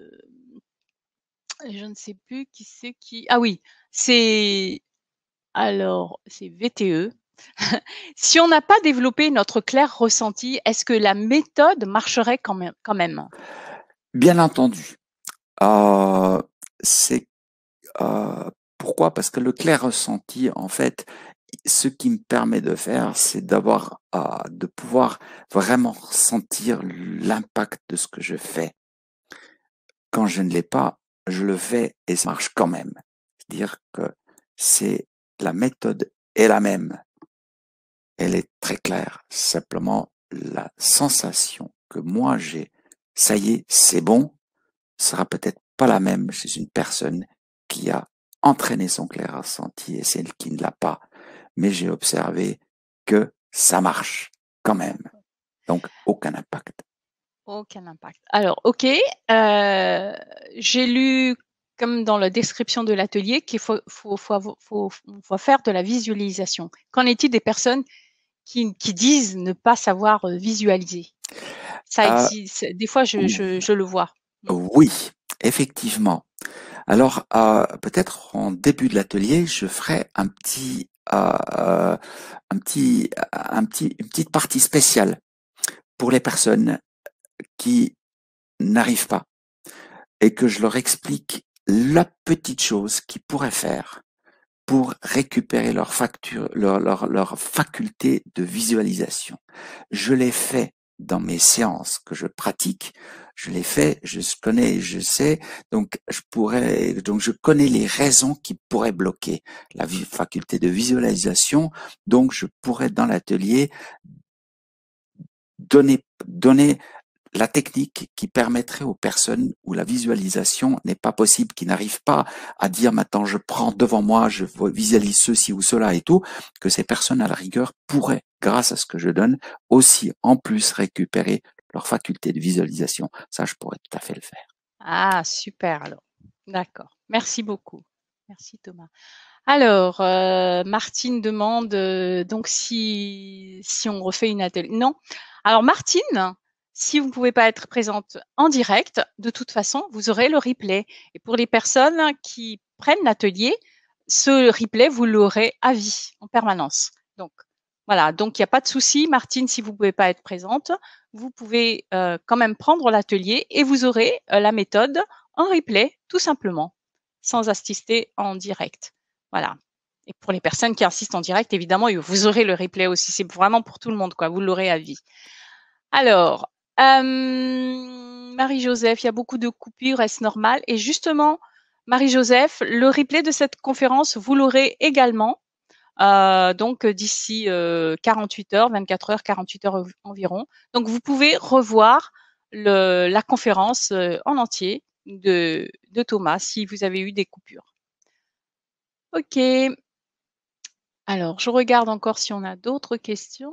je ne sais plus qui c'est qui. Ah oui, c'est alors c'est V T E. Si on n'a pas développé notre clair ressenti, est-ce que la méthode marcherait quand même, quand même? Bien entendu. Euh, c'est euh, pourquoi? Parce que le clair ressenti, en fait, ce qui me permet de faire, c'est d'avoir, euh, de pouvoir vraiment ressentir l'impact de ce que je fais. Quand je ne l'ai pas, je le fais et ça marche quand même. C'est-à-dire que c'est la méthode est la même. elle est très claire. Simplement, la sensation que moi j'ai, ça y est, c'est bon, sera peut-être pas la même chez une personne qui a entraîné son clair ressenti et celle qui ne l'a pas. Mais j'ai observé que ça marche quand même. Donc, aucun impact. Aucun impact. Alors, ok, euh, j'ai lu comme dans la description de l'atelier qu'il faut, faut, faut, faut, faut faire de la visualisation. Qu'en est-il des personnes qui, qui disent ne pas savoir visualiser? Ça Euh, existe. Des fois, je, je, je le vois. oui, effectivement. Alors, euh, peut-être en début de l'atelier, je ferai un petit, euh, un petit, un petit, une petite partie spéciale pour les personnes qui n'arrivent pas et que je leur explique la petite chose qu'ils pourraient faire pour récupérer leur facture, leur, leur, leur faculté de visualisation. Je l'ai fait dans mes séances que je pratique. Je l'ai fait, je connais, je sais, donc je pourrais, donc je connais les raisons qui pourraient bloquer la faculté de visualisation. Donc je pourrais dans l'atelier donner, donner la technique qui permettrait aux personnes où la visualisation n'est pas possible, qui n'arrivent pas à dire maintenant je prends devant moi, je visualise ceci ou cela et tout, que ces personnes à la rigueur pourraient, grâce à ce que je donne, aussi en plus récupérer leur faculté de visualisation. Ça, je pourrais tout à fait le faire. Ah, super alors. D'accord. Merci beaucoup. Merci Thomas. Alors, euh, Martine demande euh, donc si, si on refait une atelier. Non. Alors, Martine, si vous ne pouvez pas être présente en direct, de toute façon, vous aurez le replay. Et pour les personnes qui prennent l'atelier, ce replay, vous l'aurez à vie, en permanence. Donc, voilà. Donc, il n'y a pas de souci, Martine, si vous ne pouvez pas être présente, vous pouvez euh, quand même prendre l'atelier et vous aurez euh, la méthode en replay, tout simplement, sans assister en direct. Voilà. Et pour les personnes qui assistent en direct, évidemment, vous aurez le replay aussi. C'est vraiment pour tout le monde, quoi. Vous l'aurez à vie. Alors, euh, Marie-Joseph, il y a beaucoup de coupures, est-ce normal? Et justement, Marie-Joseph, le replay de cette conférence, vous l'aurez également. Euh, donc d'ici euh, quarante-huit heures, vingt-quatre heures, quarante-huit heures environ. Donc vous pouvez revoir le, la conférence euh, en entier de, de Thomas si vous avez eu des coupures. Ok. Alors, je regarde encore si on a d'autres questions.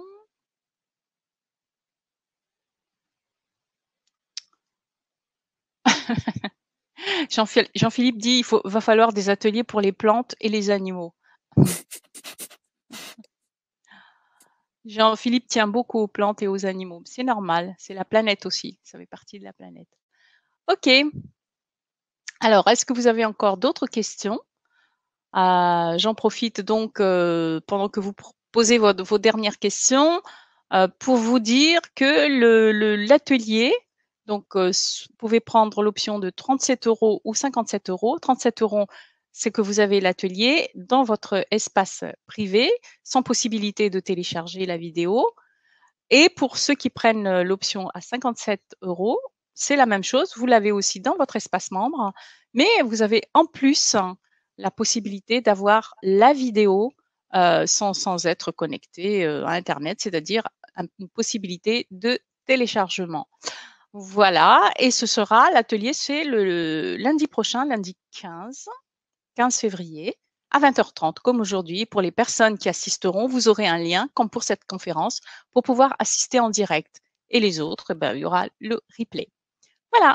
Jean-Philippe dit il faut, va falloir des ateliers pour les plantes et les animaux. Jean-Philippe tient beaucoup aux plantes et aux animaux. C'est normal, c'est la planète aussi, ça fait partie de la planète. Ok. Alors, est-ce que vous avez encore d'autres questions? euh, J'en profite donc euh, pendant que vous posez vos, vos dernières questions euh, pour vous dire que le, le, l'atelier, donc euh, vous pouvez prendre l'option de trente-sept euros ou cinquante-sept euros. trente-sept euros, c'est que vous avez l'atelier dans votre espace privé, sans possibilité de télécharger la vidéo. Et pour ceux qui prennent l'option à cinquante-sept euros, c'est la même chose. Vous l'avez aussi dans votre espace membre, mais vous avez en plus la possibilité d'avoir la vidéo euh, sans, sans être connecté euh, à Internet, c'est-à-dire une possibilité de téléchargement. Voilà, et ce sera, l'atelier, c'est le, le lundi prochain, lundi quinze, quinze février, à vingt heures trente, comme aujourd'hui. Pour les personnes qui assisteront, vous aurez un lien, comme pour cette conférence, pour pouvoir assister en direct. Et les autres, ben, il y aura le replay. Voilà.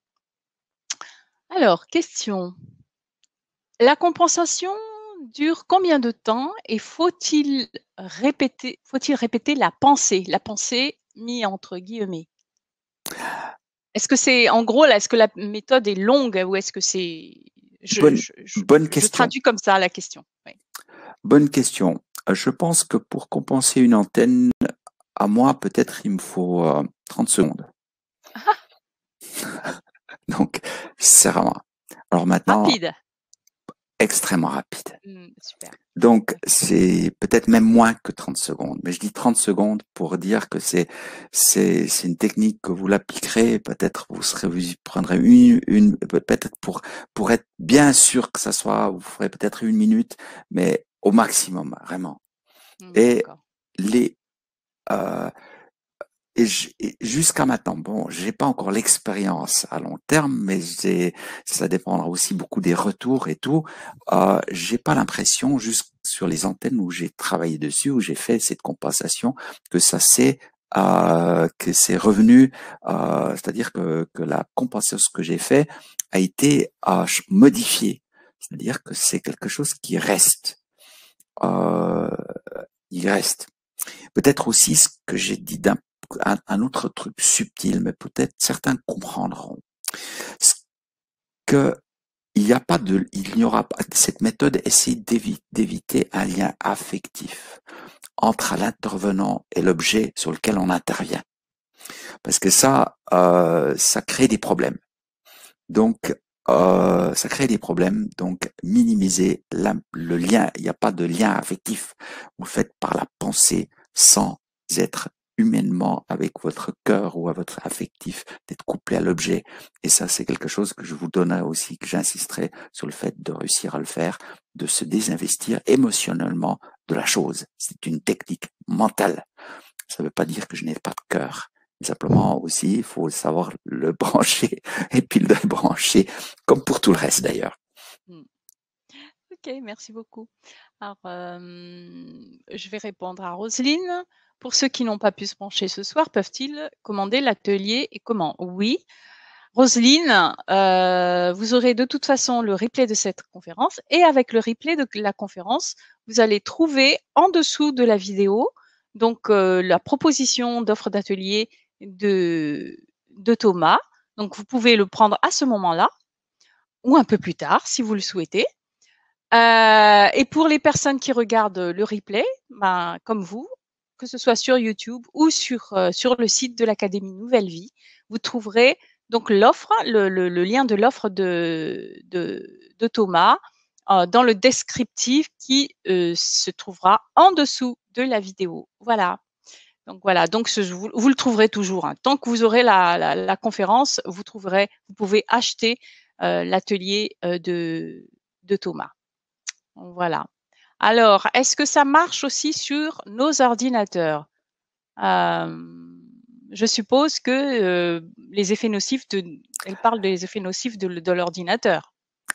Alors, question. La compensation dure combien de temps et faut-il répéter, faut-il répéter la pensée, la pensée mis entre guillemets? Est-ce que c'est, en gros, là, est-ce que la méthode est longue ou est-ce que c'est... Je, bonne, je, je, bonne je, question. je traduis comme ça la question. Oui. Bonne question. Je pense que pour compenser une antenne, à moi, peut-être il me faut euh, trente secondes. Donc, c'est vraiment. Alors maintenant, rapide. Extrêmement rapide. Mmh, super. Donc, c'est peut-être même moins que trente secondes. Mais je dis trente secondes pour dire que c'est, c'est, c'est une technique que vous l'appliquerez. Peut-être vous serez, vous prendrez une, une, peut-être pour, pour être bien sûr que ça soit, vous ferez peut-être une minute, mais au maximum, vraiment. Mmh, Et d'accord. les euh, et jusqu'à maintenant, bon, j'ai pas encore l'expérience à long terme, mais j'ai, ça dépendra aussi beaucoup des retours et tout. Euh, j'ai pas l'impression, juste sur les antennes où j'ai travaillé dessus, où j'ai fait cette compensation, que ça s'est euh, que c'est revenu, euh, c'est-à-dire que, que la compensation que j'ai fait a été euh, modifiée, c'est-à-dire que c'est quelque chose qui reste, euh, il reste. Peut-être aussi ce que j'ai dit d'un un, un autre truc subtil, mais peut-être certains comprendront. Ce que il n'y a pas de, il n'y aura pas, cette méthode essaie d'éviter un lien affectif entre l'intervenant et l'objet sur lequel on intervient. Parce que ça, euh, ça crée des problèmes. Donc, euh, ça crée des problèmes. Donc, minimiser la, le lien. Il n'y a pas de lien affectif. Vous le faites par la pensée sans être humainement avec votre cœur ou à votre affectif, d'être couplé à l'objet. Et ça, c'est quelque chose que je vous donnerai aussi, que j'insisterai sur le fait de réussir à le faire, de se désinvestir émotionnellement de la chose. C'est une technique mentale. Ça ne veut pas dire que je n'ai pas de cœur. Simplement aussi, il faut savoir le brancher et puis le débrancher, comme pour tout le reste d'ailleurs. Ok, merci beaucoup. Alors, euh, je vais répondre à Roselyne. Pour ceux qui n'ont pas pu se brancher ce soir, peuvent-ils commander l'atelier et comment? Oui. Roselyne, euh, vous aurez de toute façon le replay de cette conférence et avec le replay de la conférence, vous allez trouver en dessous de la vidéo donc euh, la proposition d'offre d'atelier de, de Thomas. Donc, vous pouvez le prendre à ce moment-là ou un peu plus tard si vous le souhaitez. Euh, et pour les personnes qui regardent le replay, ben, comme vous, que ce soit sur YouTube ou sur, euh, sur le site de l'Académie Nouvelle Vie, vous trouverez donc l'offre, le, le, le lien de l'offre de, de, de Thomas euh, dans le descriptif qui euh, se trouvera en dessous de la vidéo. Voilà. Donc voilà, donc ce, vous, vous le trouverez toujours. Hein. Tant que vous aurez la, la, la conférence, vous trouverez, vous pouvez acheter euh, l'atelier euh, de, de Thomas. Voilà. Alors, est-ce que ça marche aussi sur nos ordinateurs? euh, Je suppose que euh, les effets nocifs, de, elle parle des effets nocifs de, de l'ordinateur.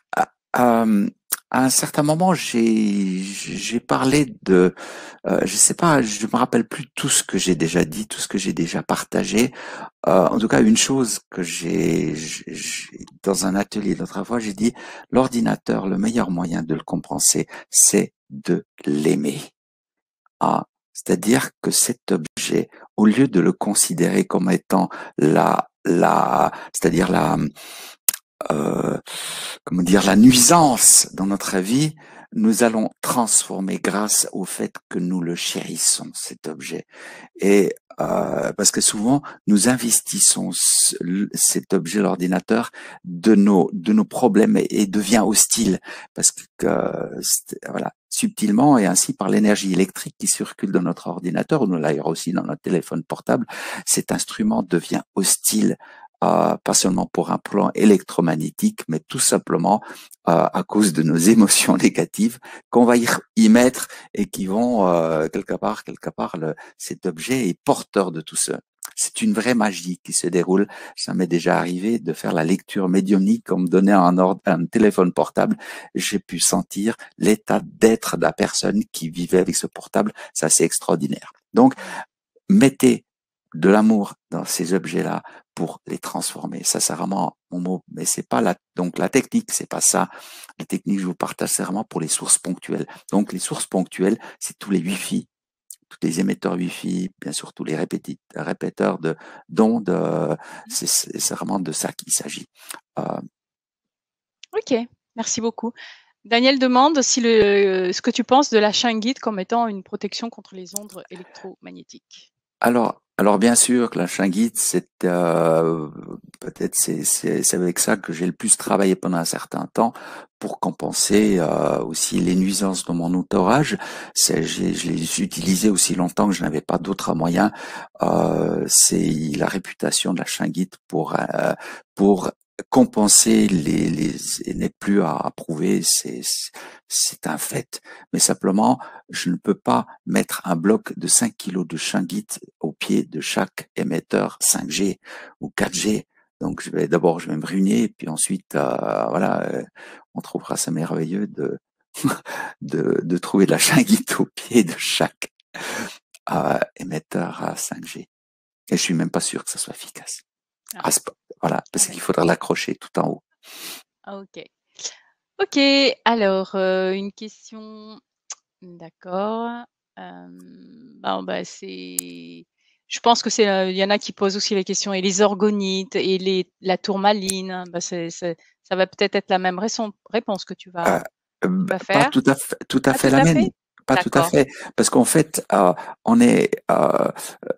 Euh, à un certain moment, j'ai j'ai parlé de, euh, je sais pas, je me rappelle plus tout ce que j'ai déjà dit, tout ce que j'ai déjà partagé. Euh, en tout cas, une chose que j'ai dans un atelier l'autre fois, j'ai dit l'ordinateur, le meilleur moyen de le compenser, c'est de l'aimer. Ah, c'est-à-dire que cet objet, au lieu de le considérer comme étant la la, c'est-à-dire la Euh, comment dire, la nuisance dans notre vie, nous allons transformer grâce au fait que nous le chérissons, cet objet. Et euh, parce que souvent, nous investissons cet objet, l'ordinateur, de nos de nos problèmes et, et devient hostile parce que euh, voilà, subtilement et ainsi par l'énergie électrique qui circule dans notre ordinateur ou d'ailleurs aussi dans notre téléphone portable, cet instrument devient hostile. Euh, pas seulement pour un plan électromagnétique, mais tout simplement euh, à cause de nos émotions négatives qu'on va y, y mettre et qui vont euh, quelque part, quelque part, le, cet objet est porteur de tout ça. C'est une vraie magie qui se déroule. Ça m'est déjà arrivé de faire la lecture médiumnique, on me donnait un, ordre, un téléphone portable. J'ai pu sentir l'état d'être de la personne qui vivait avec ce portable. Ça, c'est extraordinaire. Donc, mettez de l'amour dans ces objets-là pour les transformer. Ça, c'est vraiment mon mot. Mais c'est pas la, donc la technique, c'est pas ça. La technique, je vous partage, c'est vraiment pour les sources ponctuelles. Donc, les sources ponctuelles, c'est tous les Wi-Fi, tous les émetteurs Wi-Fi, bien sûr, tous les répéteurs de d'ondes. C'est, c'est vraiment de ça qu'il s'agit. Euh... Ok, merci beaucoup. Daniel demande si le, ce que tu penses de la Shine-It comme étant une protection contre les ondes électromagnétiques. Alors, alors bien sûr que la Shine-It, c'est euh, peut-être c'est, c'est c'est avec ça que j'ai le plus travaillé pendant un certain temps pour compenser euh, aussi les nuisances de mon entourage. C'est, j'ai, je l'ai utilisé aussi longtemps que je n'avais pas d'autres moyens. Euh, c'est la réputation de la Shine-It pour euh, pour compenser les, les n'est plus à, à prouver, c'est c'est un fait. Mais simplement, je ne peux pas mettre un bloc de cinq kilos de shungite au pied de chaque émetteur cinq G ou quatre G. Donc, je vais d'abord, je vais me ruiner, puis ensuite, euh, voilà, euh, on trouvera ça merveilleux de de, de trouver de la shungite au pied de chaque euh, émetteur à cinq G. Et je suis même pas sûr que ça soit efficace. Ah. Voilà, parce qu'il faudra l'accrocher tout en haut. Ok. Ok, alors, euh, une question. D'accord. Euh, bon, bah, c'est. Je pense que c'est. Il y en a qui posent aussi les questions. Et les orgonites et les, la tourmaline, bah, c'est, c'est, ça va peut-être être la même raison, réponse que tu vas, Euh, tu vas pas faire. tout à fait, tout à Pas fait tout la à même. fait? Pas tout à D'accord. fait. Parce qu'en fait, euh, on est. Euh,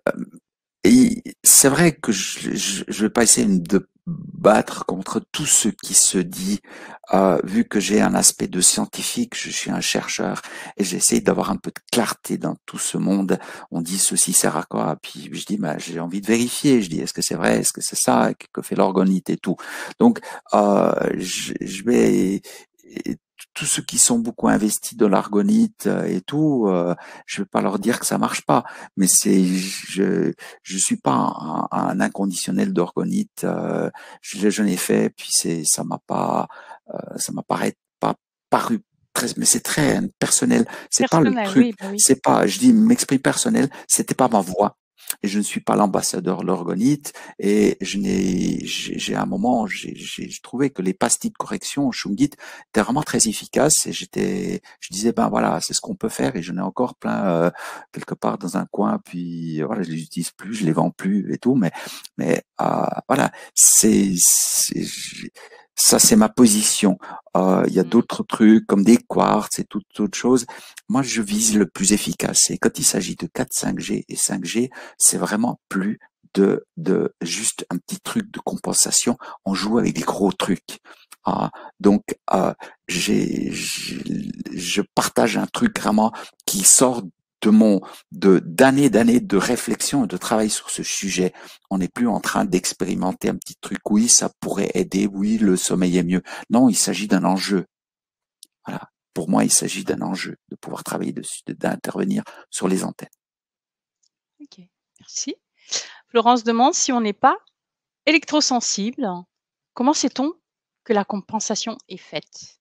et c'est vrai que je, je, je vais pas essayer de battre contre tout ce qui se dit, euh, vu que j'ai un aspect de scientifique, je suis un chercheur et j'essaie d'avoir un peu de clarté dans tout ce monde. On dit ceci sert à quoi, puis je dis bah, j'ai envie de vérifier. Je dis est-ce que c'est vrai, est-ce que c'est ça, que fait l'orgonite et tout. Donc euh, je, je vais tous ceux qui sont beaucoup investis dans l'argonite et tout, euh, je vais pas leur dire que ça marche pas, mais c'est je je suis pas un, un inconditionnel d'orgonite. Euh, je, je l'ai fait, puis c'est ça m'a pas euh, ça m'a pas pas paru très, mais c'est très personnel. C'est pas le Personnel, truc, oui, bah oui. c'est pas, je dis m'exprime personnel, c'était pas ma voix. Et je ne suis pas l'ambassadeur de l'orgonite. Et je n'ai, j'ai à un moment, j'ai trouvé que les pastilles de correction Shungite étaient vraiment très efficaces. Et j'étais, je disais ben voilà, c'est ce qu'on peut faire. Et j'en ai encore plein euh, quelque part dans un coin. Puis voilà, je les utilise plus, je les vends plus et tout. Mais mais euh, voilà, c'est ça, c'est ma position. Euh, il y a Mm. d'autres trucs comme des quartz et toutes autres choses. Moi, je vise le plus efficace. Et quand il s'agit de quatre, cinq G et cinq G, c'est vraiment plus de, de juste un petit truc de compensation. On joue avec des gros trucs. Ah, donc, euh, j'ai, je partage un truc vraiment qui sort de mon, de, d'années, d'années de réflexion et de travail sur ce sujet. On n'est plus en train d'expérimenter un petit truc. Oui, ça pourrait aider. Oui, le sommeil est mieux. Non, il s'agit d'un enjeu. Voilà. Pour moi, il s'agit d'un enjeu de pouvoir travailler dessus, d'intervenir sur les antennes. Ok, merci. Florence demande si on n'est pas électrosensible. Comment sait-on que la compensation est faite?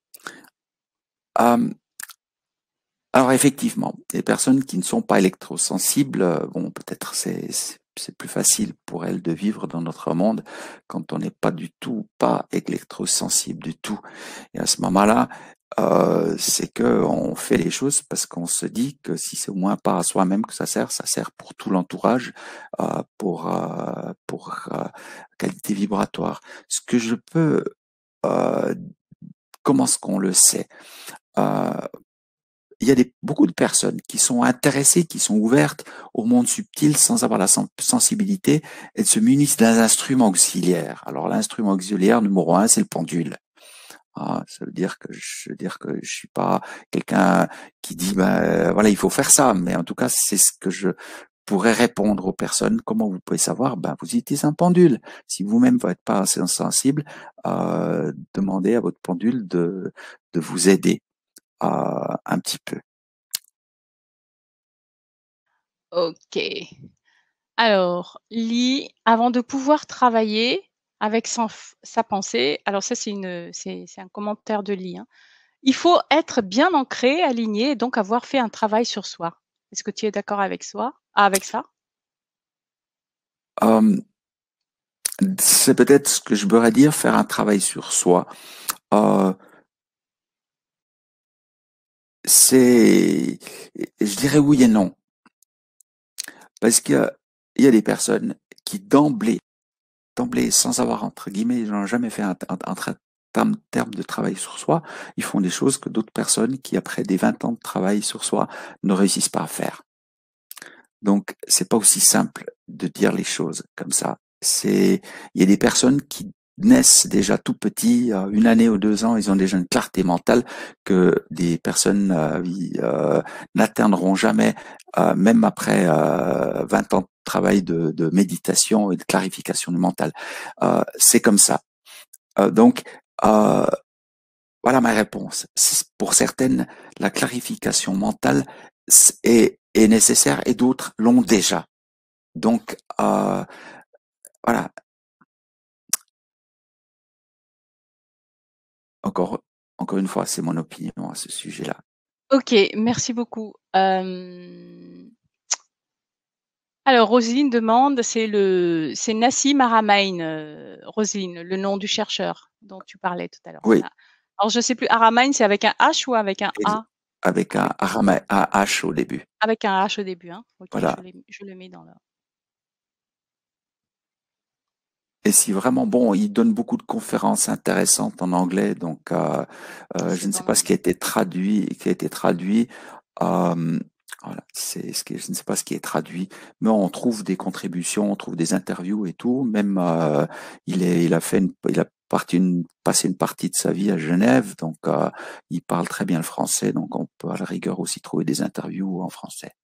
Euh, alors effectivement, les personnes qui ne sont pas électrosensibles, bon, peut-être c'est c'est plus facile pour elles de vivre dans notre monde quand on n'est pas du tout, pas électrosensible du tout. Et à ce moment-là, euh, c'est que on fait les choses parce qu'on se dit que si c'est au moins pas à soi-même que ça sert, ça sert pour tout l'entourage, euh, pour euh, pour euh, qualité vibratoire. Ce que je peux, euh, comment est-ce qu'on le sait? Euh, il y a des, beaucoup de personnes qui sont intéressées, qui sont ouvertes au monde subtil sans avoir la sensibilité et se munissent d'un instrument auxiliaire. Alors l'instrument auxiliaire numéro un, c'est le pendule. Ah, ça veut dire que je veux dire que je suis pas quelqu'un qui dit ben voilà il faut faire ça, mais en tout cas c'est ce que je pourrais répondre aux personnes. Comment vous pouvez savoir? Ben vous utilisez un pendule. Si vous-même vous n'êtes pas assez sensible, euh, demandez à votre pendule de de vous aider euh, un petit peu. Ok. Alors, lit avant de pouvoir travailler avec son, sa pensée. Alors ça, c'est une, c'est, c'est un commentaire de Lee. Hein. Il faut être bien ancré, aligné, et donc avoir fait un travail sur soi. Est-ce que tu es d'accord avec soi, ah, avec ça? Euh, c'est peut-être ce que je voudrais dire, faire un travail sur soi. Euh, c'est, je dirais oui et non. Parce qu'il y a des personnes qui d'emblée, d'emblée, sans avoir, entre guillemets, n'ont jamais fait un, un, un terme de travail sur soi, ils font des choses que d'autres personnes qui, après des vingt ans de travail sur soi, ne réussissent pas à faire. Donc, c'est pas aussi simple de dire les choses comme ça. C'est, il y a des personnes qui naissent déjà tout petits, une année ou deux ans, ils ont déjà une clarté mentale que des personnes euh, euh, n'atteindront jamais, euh, même après euh, vingt ans de travail de, de méditation et de clarification du mental. Euh, c'est comme ça. Euh, donc, euh, voilà ma réponse. Pour certaines, la clarification mentale est, est nécessaire et d'autres l'ont déjà. Donc, euh, voilà. Encore, encore une fois, c'est mon opinion à ce sujet-là. Ok, merci beaucoup. Euh... Alors, Roselyne demande, c'est le, c'est Nassim Haramein, euh, Roselyne, le nom du chercheur dont tu parlais tout à l'heure. Oui. Ça. Alors, je sais plus, Haramein, c'est avec un H ou avec un A? Avec un avec... H au début. Avec un H au début, hein. Ok, voilà. je, je le mets dans le... Et si vraiment, bon, il donne beaucoup de conférences intéressantes en anglais, donc euh, euh, je ne sais pas ce qui a été traduit, qui a été traduit. Euh, voilà, c'est ce qui, je ne sais pas ce qui est traduit, mais on trouve des contributions, on trouve des interviews et tout. Même euh, il est, il a fait, une, il a parti une, passé une partie de sa vie à Genève, donc euh, il parle très bien le français, donc on peut à la rigueur aussi trouver des interviews en français.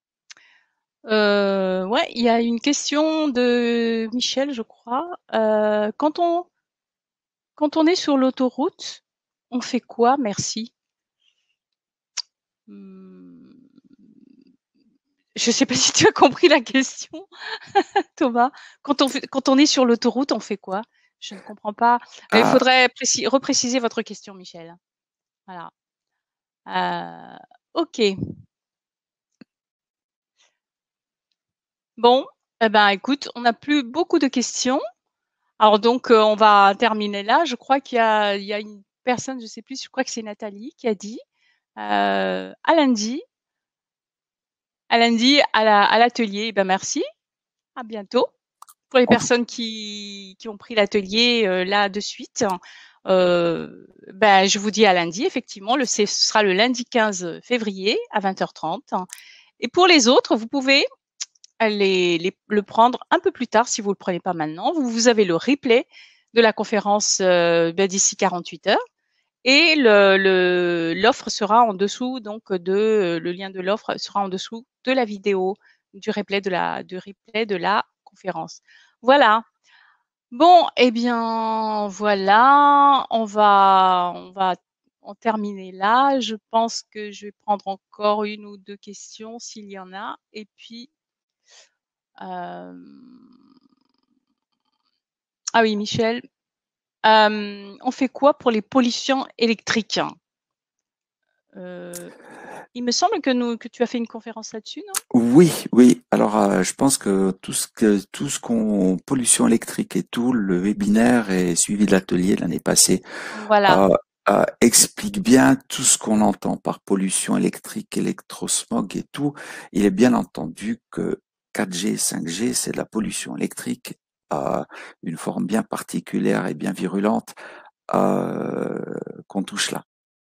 Euh, ouais, il y a une question de Michel, je crois. Euh, quand on quand on est sur l'autoroute, on fait quoi? Merci. Hmm. Je sais pas si tu as compris la question, Thomas. Quand on fait, quand on est sur l'autoroute, on fait quoi? Je ne comprends pas. Ah. Il faudrait précis, repréciser votre question, Michel. Voilà. Euh, ok. Bon, eh ben, écoute, on n'a plus beaucoup de questions. Alors donc, euh, on va terminer là. Je crois qu'il y a, il y a une personne, je sais plus, je crois que c'est Nathalie qui a dit euh, à lundi, à lundi à la, à l'atelier. Eh ben merci, à bientôt. Pour les personnes qui, qui ont pris l'atelier euh, là de suite, euh, ben je vous dis à lundi. Effectivement, le ce sera le lundi quinze février à vingt heures trente. Et pour les autres, vous pouvez Les, les, le prendre un peu plus tard si vous le prenez pas maintenant. Vous, vous avez le replay de la conférence euh, ben, d'ici quarante-huit heures et le, le, l'offre sera en dessous donc de le lien de l'offre sera en dessous de la vidéo du replay de la du replay de la conférence. Voilà. Bon, eh bien voilà, on va on va en terminer là. Je pense que je vais prendre encore une ou deux questions s'il y en a et puis Euh... Ah oui, Michel. Euh, on fait quoi pour les pollutions électriques? euh, Il me semble que, nous, que tu as fait une conférence là-dessus, non? Oui, oui. Alors, euh, je pense que tout ce que tout ce qu'on pollution électrique et tout, le webinaire et suivi de l'atelier l'année passée, voilà. euh, euh, explique bien tout ce qu'on entend par pollution électrique, électrosmog et tout. Il est bien entendu que quatre G, cinq G, c'est de la pollution électrique, euh, une forme bien particulière et bien virulente euh, qu'on touche là.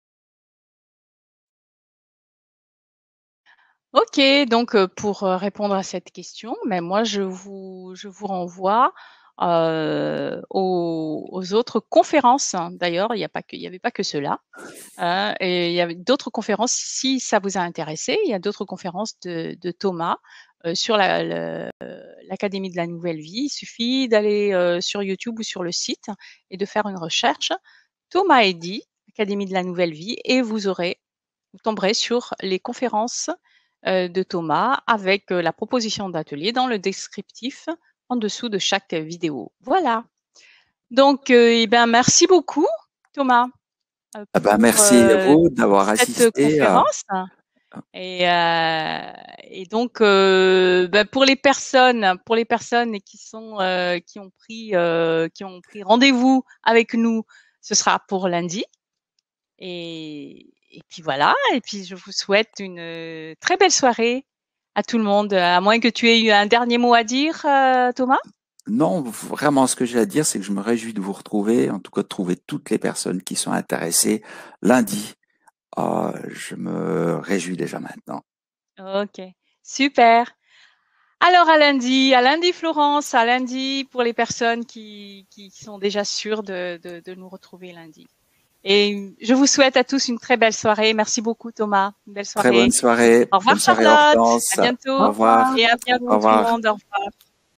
Ok, donc pour répondre à cette question, mais moi je vous je vous renvoie euh, aux, aux autres conférences. D'ailleurs, il n'y a pas que il y avait pas que cela. Euh, et il y avait d'autres conférences si ça vous a intéressé. Il y a d'autres conférences de, de Thomas euh, sur la, le, l'Académie de la Nouvelle Vie. Il suffit d'aller euh, sur YouTube ou sur le site et de faire une recherche. Thomas Eddy, Académie de la Nouvelle Vie, et vous aurez vous tomberez sur les conférences de Thomas avec la proposition d'atelier dans le descriptif en dessous de chaque vidéo. Voilà. Donc, euh, eh ben, merci beaucoup, Thomas. Pour, ah ben, merci euh, à vous d'avoir cette assisté. conférence. À... Et, euh, et donc, euh, ben, pour les personnes, pour les personnes qui sont, euh, qui ont pris, euh, qui ont pris rendez-vous avec nous, ce sera pour lundi. Et, et puis voilà, et puis je vous souhaite une euh, très belle soirée à tout le monde, à moins que tu aies eu un dernier mot à dire, euh, Thomas. Non, vraiment, ce que j'ai à dire, c'est que je me réjouis de vous retrouver, en tout cas de trouver toutes les personnes qui sont intéressées lundi. Euh, je me réjouis déjà maintenant. Ok, super. Alors à lundi, à lundi Florence, à lundi pour les personnes qui, qui sont déjà sûres de, de, de nous retrouver lundi. Et je vous souhaite à tous une très belle soirée. Merci beaucoup, Thomas. Une belle soirée. Très bonne soirée. Au revoir, bonne soirée, Charlotte. Hortense. À bientôt. Au revoir. Et à bientôt, Au revoir. tout le monde. Au revoir.